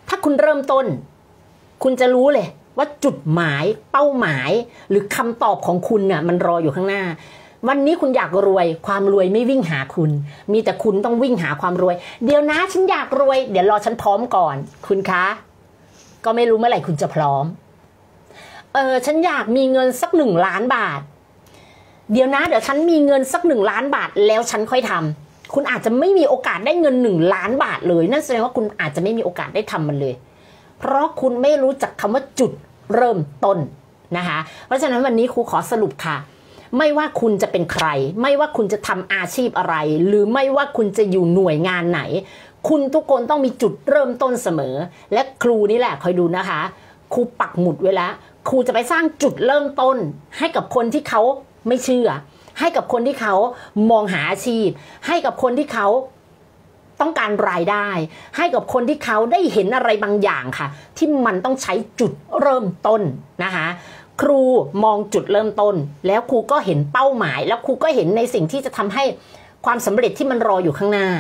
[SPEAKER 1] ถ้าคุณเริ่มต้นคุณจะรู้เลยว่าจุดหมายเป้าหมายหรือคำตอบของคุณน่ะมันรออยู่ข้างหน้าวันนี้คุณอยากรวยความรวยไม่วิ่งหาคุณมีแต่คุณต้องวิ่งหาความรวยเดี๋ยวนะฉันอยากรวยเดี๋ยวรอฉันพร้อมก่อนคุณคะก็ไม่รู้เมื่อไหร่คุณจะพร้อมเออฉันอยากมีเงินสักหนึ่งล้านบาทเดี๋ยวนะเดี๋ยวฉันมีเงินสักหนึ่งล้านบาทแล้วฉันค่อยทำคุณอาจจะไม่มีโอกาสได้เงินหนึ่งล้านบาทเลยนั่นแสดงว่าคุณอาจจะไม่มีโอกาสได้ทำมันเลยเพราะคุณไม่รู้จักคำว่าจุดเริ่มต้นนะคะเพราะฉะนั้นวันนี้ครูขอสรุปค่ะไม่ว่าคุณจะเป็นใครไม่ว่าคุณจะทำอาชีพอะไรหรือไม่ว่าคุณจะอยู่หน่วยงานไหนคุณทุกคนต้องมีจุดเริ่มต้นเสมอและครูนี่แหละคอยดูนะคะครูปักหมุดไว้แล้วครูจะไปสร้างจุดเริ่มต้นให้กับคนที่เขาไม่เชื่อให้กับคนที่เขามองหาอาชีพให้กับคนที่เขาต้องการรายได้ให้กับคนที่เขาได้เห็นอะไรบางอย่างค่ะที่มันต้องใช้จุดเริ่มต้นนะคะครูมองจุดเริ่มต้นแล้วครูก็เห็นเป้าหมายแล้วครูก็เห็นในสิ่งที่จะทำให้ความสำเร็จที่มันรออยู่ข้างหน้า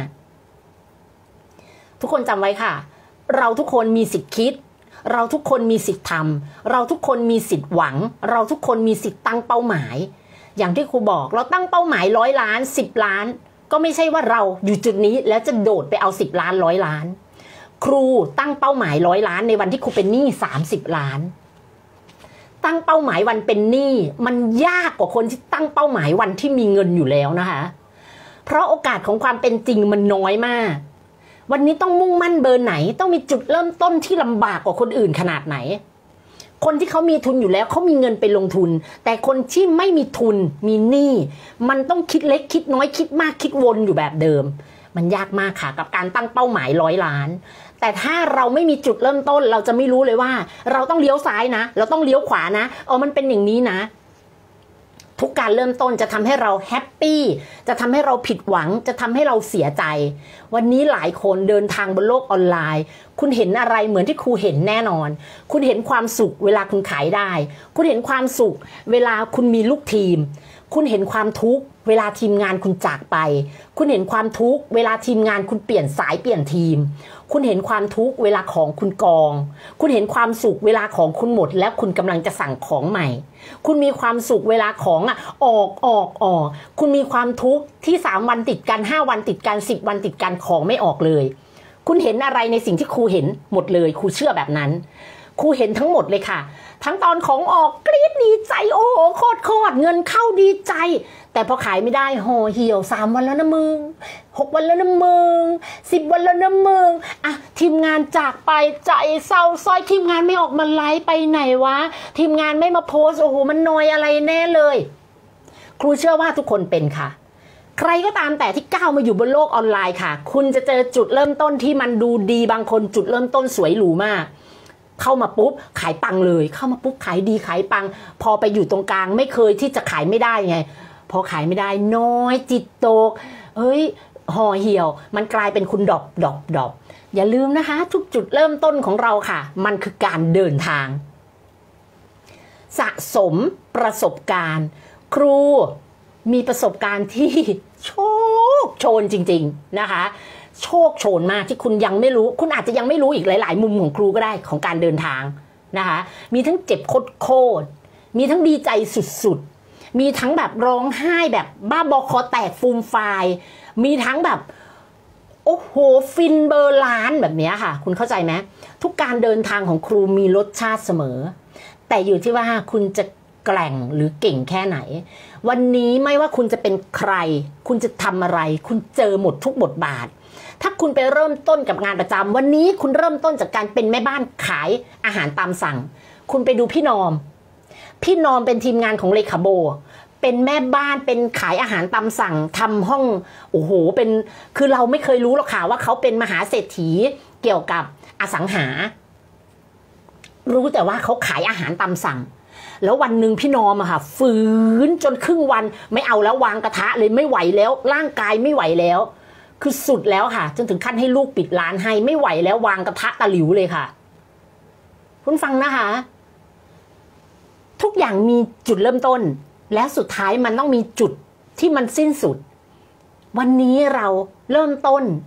[SPEAKER 1] ทุกคนจำไว้ค่ะเราทุกคนมีสิทธิ์คิดเราทุกคนมีสิทธิ์ทำเราทุกคนมีสิทธิ์หวังเราทุกคนมีสิทธิ์ตั้งเป้าหมายอย่างที่ครูบอกเราตั้งเป้าหมายร้อยล้านสิบล้านก็ไม่ใช่ว่าเราอยู่จุดนี้แล้วจะโดดไปเอาสิบล้านร้อยล้านครูตั้งเป้าหมายร้อยล้านในวันที่ครูเป็นหนี้สามสิบล้านตั้งเป้าหมายวันเป็นหนี้มันยากกว่าคนที่ตั้งเป้าหมายวันที่มีเงินอยู่แล้วนะคะเพราะโอกาสของความเป็นจริงมันน้อยมากวันนี้ต้องมุ่งมั่นเบอร์ไหนต้องมีจุดเริ่มต้นที่ลำบากกว่าคนอื่นขนาดไหนคนที่เขามีทุนอยู่แล้วเขามีเงินไปลงทุนแต่คนที่ไม่มีทุนมีหนี้มันต้องคิดเล็กคิดน้อยคิดมากคิดวนอยู่แบบเดิมมันยากมากค่ะกับการตั้งเป้าหมายร้อยล้านแต่ถ้าเราไม่มีจุดเริ่มต้นเราจะไม่รู้เลยว่าเราต้องเลี้ยวซ้ายนะเราต้องเลี้ยวขวานะเออมันเป็นอย่างนี้นะทุกการเริ่มต้นจะทำให้เราแฮปปี้จะทำให้เราผิดหวังจะทำให้เราเสียใจวันนี้หลายคนเดินทางบนโลกออนไลน์คุณเห็นอะไรเหมือนที่ครูเห็นแน่นอนคุณเห็นความสุขเวลาคุณขายได้คุณเห็นความสุขเวลาคุณมีลูกทีมคุณเห็นความทุกข์เวลาทีมงานคุณจากไปคุณเห็นความทุกข์เวลาทีมงานคุณเปลี่ยนสายเปลี่ยนทีมคุณเห็นความทุกข์เวลาของคุณกองคุณเห็นความสุขเวลาของคุณหมดแล้วคุณกำลังจะสั่งของใหม่คุณมีความสุขเวลาของอ่ะออกออกออกคุณมีความทุกข์ที่สามวันติดกันห้าวันติดกันสิบวันติดกันของไม่ออกเลยคุณเห็นอะไรในสิ่งที่ครูเห็นหมดเลยครูเชื่อแบบนั้นครูเห็นทั้งหมดเลยค่ะทั้งตอนของออกกรี๊ดดีใจโอ้โหโคตรโคตรเงินเข้าดีใจแต่พอขายไม่ได้ห่อเหี่ยวสามวันแล้วนะมึงหกวันแล้วนะมึงสิบวันแล้วนะมึงอ่ะทีมงานจากไปใจเศร้าซ้อยทีมงานไม่ออกมาไลฟ์ไปไหนวะทีมงานไม่มาโพสโอ้โหมันนอยอะไรแน่เลยครูเชื่อว่าทุกคนเป็นค่ะใครก็ตามแต่ที่ก้าวมาอยู่บนโลกออนไลน์ค่ะคุณจะเจอจุดเริ่มต้นที่มันดูดีบางคนจุดเริ่มต้นสวยหรูมากเข้ามาปุ๊บขายปังเลยเข้ามาปุ๊บขายดีขายปังพอไปอยู่ตรงกลางไม่เคยที่จะขายไม่ได้ไงพอขายไม่ได้น้อยจิตตกเฮ้ยห่อเหี่ยวมันกลายเป็นคุณดอกดอกดอกอย่าลืมนะคะทุกจุดเริ่มต้นของเราค่ะมันคือการเดินทางสะสมประสบการณ์ครูมีประสบการณ์ที่โชคโชนจริงๆนะคะโชคโชนมากที่คุณยังไม่รู้คุณอาจจะยังไม่รู้อีกหลายๆมุมของครูก็ได้ของการเดินทางนะคะมีทั้งเจ็บโคตรมีทั้งดีใจสุดๆมีทั้งแบบร้องไห้แบบบ้าบอคอแตกฟูมฟายมีทั้งแบบโอ้โหฟินเบอร์ล้านแบบนี้ค่ะคุณเข้าใจไหมทุกการเดินทางของครูมีรสชาติเสมอแต่อยู่ที่ว่าคุณจะแกร่งหรือเก่งแค่ไหนวันนี้ไม่ว่าคุณจะเป็นใครคุณจะทำอะไรคุณเจอหมดทุกบทบาทถ้าคุณไปเริ่มต้นกับงานประจำวันนี้คุณเริ่มต้นจากการเป็นแม่บ้านขายอาหารตามสั่งคุณไปดูพี่นอมพี่นอมเป็นทีมงานของเลขาโบเป็นแม่บ้านเป็นขายอาหารตามสั่งทำห้องโอ้โหเป็นคือเราไม่เคยรู้หรอกค่ะว่าเขาเป็นมหาเศรษฐีเกี่ยวกับอสังหารู้แต่ว่าเขาขายอาหารตามสั่งแล้ววันหนึ่งพี่นอมอะค่ะฝืนจนครึ่งวันไม่เอาแล้ววางกระทะเลยไม่ไหวแล้วร่างกายไม่ไหวแล้วคือสุดแล้วค่ะจนถึงขั้นให้ลูกปิดร้านให้ไม่ไหวแล้ววางกระทะตะหลิวเลยค่ะคุณฟังนะคะทุกอย่างมีจุดเริ่มต้นและสุดท้ายมันต้องมีจุดที่มันสิ้นสุดวันนี้เราเริ่มต้น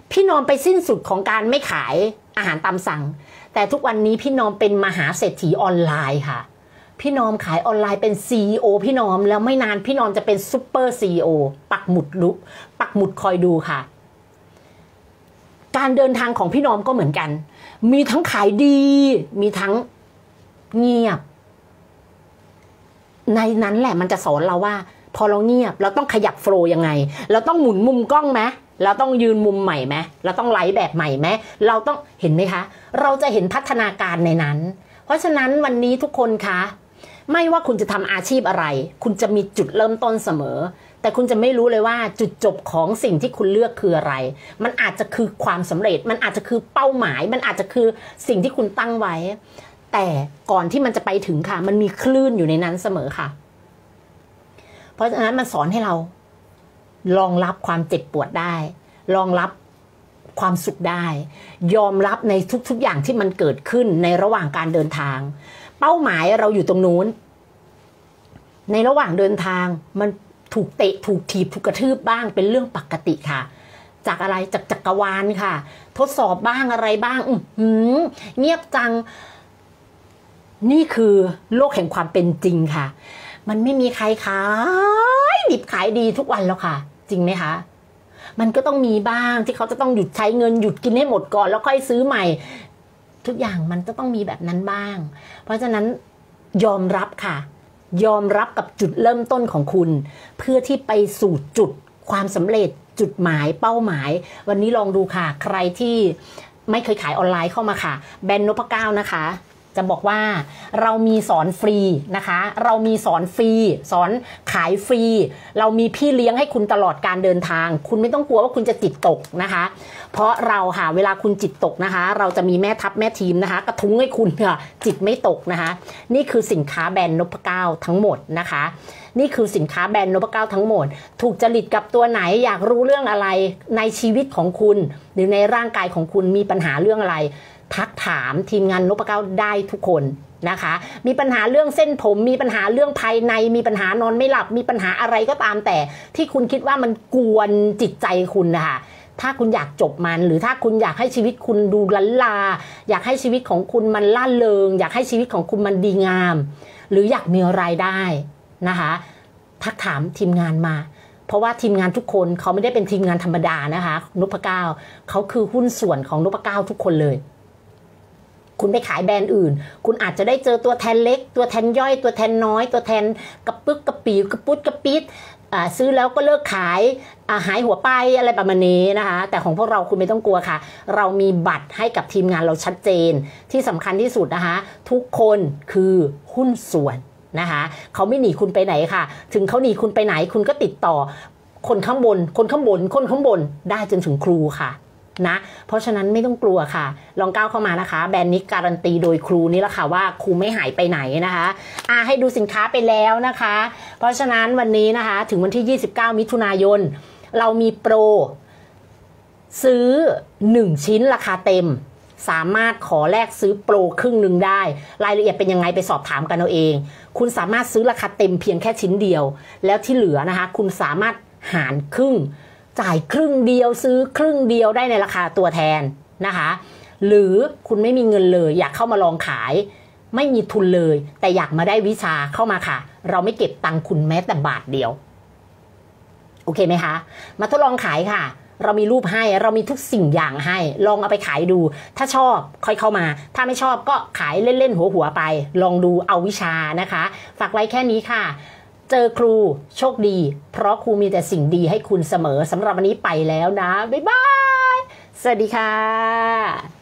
[SPEAKER 1] พี่นอมไปสิ้นสุดของการไม่ขายอาหารตามสั่งแต่ทุกวันนี้พี่นอมเป็นมหาเศรษฐีออนไลน์ค่ะพี่นอมขายออนไลน์เป็น ซี อี โอ พี่นอมแล้วไม่นานพี่นอมจะเป็นซุปเปอร์ ซี อี โอ ปักหมุดลุกปักหมุดคอยดูค่ะการเดินทางของพี่นอมก็เหมือนกันมีทั้งขายดีมีทั้งเงียบในนั้นแหละมันจะสอนเราว่าพอเราเงียบเราต้องขยับโฟล์ยังไงเราต้องหมุนมุมกล้องไหมเราต้องยืนมุมใหม่ไหมเราต้องไลฟ์แบบใหม่ไหมเราต้องเห็นไหมคะเราจะเห็นพัฒนาการในนั้นเพราะฉะนั้นวันนี้ทุกคนคะไม่ว่าคุณจะทำอาชีพอะไรคุณจะมีจุดเริ่มต้นเสมอแต่คุณจะไม่รู้เลยว่าจุดจบของสิ่งที่คุณเลือกคืออะไรมันอาจจะคือความสำเร็จมันอาจจะคือเป้าหมายมันอาจจะคือสิ่งที่คุณตั้งไว้แต่ก่อนที่มันจะไปถึงค่ะมันมีคลื่นอยู่ในนั้นเสมอค่ะเพราะฉะนั้นมันสอนให้เรารองรับความเจ็บปวดได้รองรับความสุขได้ยอมรับในทุกๆอย่างที่มันเกิดขึ้นในระหว่างการเดินทางเป้าหมายเราอยู่ตรงนู้นในระหว่างเดินทางมันถูกเตะถูกถีบถูกกระทืบบ้างเป็นเรื่องปกติค่ะจากอะไรจากจักรวาลค่ะทดสอบบ้างอะไรบ้างอืมเงียบจังนี่คือโลกแห่งความเป็นจริงค่ะมันไม่มีใครขายดิบขายดีทุกวันแล้วค่ะจริงไหมคะมันก็ต้องมีบ้างที่เขาจะต้องหยุดใช้เงินหยุดกินให้หมดก่อนแล้วค่อยซื้อใหม่ทุกอย่างมันจะต้องมีแบบนั้นบ้างเพราะฉะนั้นยอมรับค่ะยอมรับกับจุดเริ่มต้นของคุณเพื่อที่ไปสู่จุดความสำเร็จจุดหมายเป้าหมายวันนี้ลองดูค่ะใครที่ไม่เคยขายออนไลน์เข้ามาค่ะแบรนด์นพเก้านะคะจะบอกว่าเรามีสอนฟรีนะคะเรามีสอนฟรีสอนขายฟรีเรามีพี่เลี้ยงให้คุณตลอดการเดินทางคุณไม่ต้องกลัวว่าคุณจะจิตตกนะคะเพราะเราค่ะเวลาคุณจิตตกนะคะเราจะมีแม่ทัพแม่ทีมนะคะกระทุ้งให้คุณค่ะจิตไม่ตกนะคะนี่คือสินค้าแบรนด์นพเก้าทั้งหมดนะคะนี่คือสินค้าแบรนด์นพเก้าทั้งหมดถูกจริตกับตัวไหนอยากรู้เรื่องอะไรในชีวิตของคุณหรือในร่างกายของคุณมีปัญหาเรื่องอะไรทักถามทีมงานนพเก้าได้ทุกคนนะคะมีปัญหาเรื่องเส้นผมมีปัญหาเรื่องภายในมีปัญหานอนไม่หลับมีปัญหาอะไรก็ตามแต่ที่คุณคิดว่ามันกวนจิตใจคุณนะคะถ้าคุณอยากจบมันหรือถ้าคุณอยากให้ชีวิตคุณดูล้านลาอยากให้ชีวิตของคุณมันล่าเริงอยากให้ชีวิตของคุณมันดีงามหรืออยากมีรายได้นะคะทักถามทีมงานมาเพราะว่าทีมงานทุกคนเขาไม่ได้เป็นทีมงานธรรมดานะคะนพเก้าเขาคือหุ้นส่วนของนพเก้าทุกคนเลยคุณไปขายแบรนด์อื่นคุณอาจจะได้เจอตัวแทนเล็กตัวแทนย่อยตัวแทนน้อยตัวแทนกระปึกกระปีกระปุดกระปิดซื้อแล้วก็เลิกขายหายหัวไปอะไรประมาณนี้นะคะแต่ของพวกเราคุณไม่ต้องกลัวค่ะเรามีบัตรให้กับทีมงานเราชัดเจนที่สำคัญที่สุดนะคะทุกคนคือหุ้นส่วนนะคะเขาไม่หนีคุณไปไหนค่ะถึงเขาหนีคุณไปไหนคุณก็ติดต่อคนข้างบนคนข้างบนคนข้างบนได้จนถึงครูค่ะนะเพราะฉะนั้นไม่ต้องกลัวค่ะลองก้าวเข้ามานะคะแบรนด์นี้การันตีโดยครูนี่แหละค่ะว่าครูไม่หายไปไหนนะคะอ่าให้ดูสินค้าไปแล้วนะคะเพราะฉะนั้นวันนี้นะคะถึงวันที่ยี่สิบเก้ามิถุนายนเรามีโปรซื้อหนึ่งชิ้นราคาเต็มสามารถขอแลกซื้อโปรครึ่งหนึ่งได้รายละเอียดเป็นยังไงไปสอบถามกันเอาเองคุณสามารถซื้อราคาเต็มเพียงแค่ชิ้นเดียวแล้วที่เหลือนะคะคุณสามารถหารครึ่งจ่ายครึ่งเดียวซื้อครึ่งเดียวได้ในราคาตัวแทนนะคะหรือคุณไม่มีเงินเลยอยากเข้ามาลองขายไม่มีทุนเลยแต่อยากมาได้วิชาเข้ามาค่ะเราไม่เก็บตังค์คุณแม้แต่บาทเดียวโอเคไหมคะมาทดลองขายค่ะเรามีรูปให้เรามีทุกสิ่งอย่างให้ลองเอาไปขายดูถ้าชอบค่อยเข้ามาถ้าไม่ชอบก็ขายเล่นๆหัวๆไปลองดูเอาวิชานะคะฝากไว้แค่นี้ค่ะเจอครูโชคดีเพราะครูมีแต่สิ่งดีให้คุณเสมอสำหรับวันนี้ไปแล้วนะบ๊ายบายสวัสดีค่ะ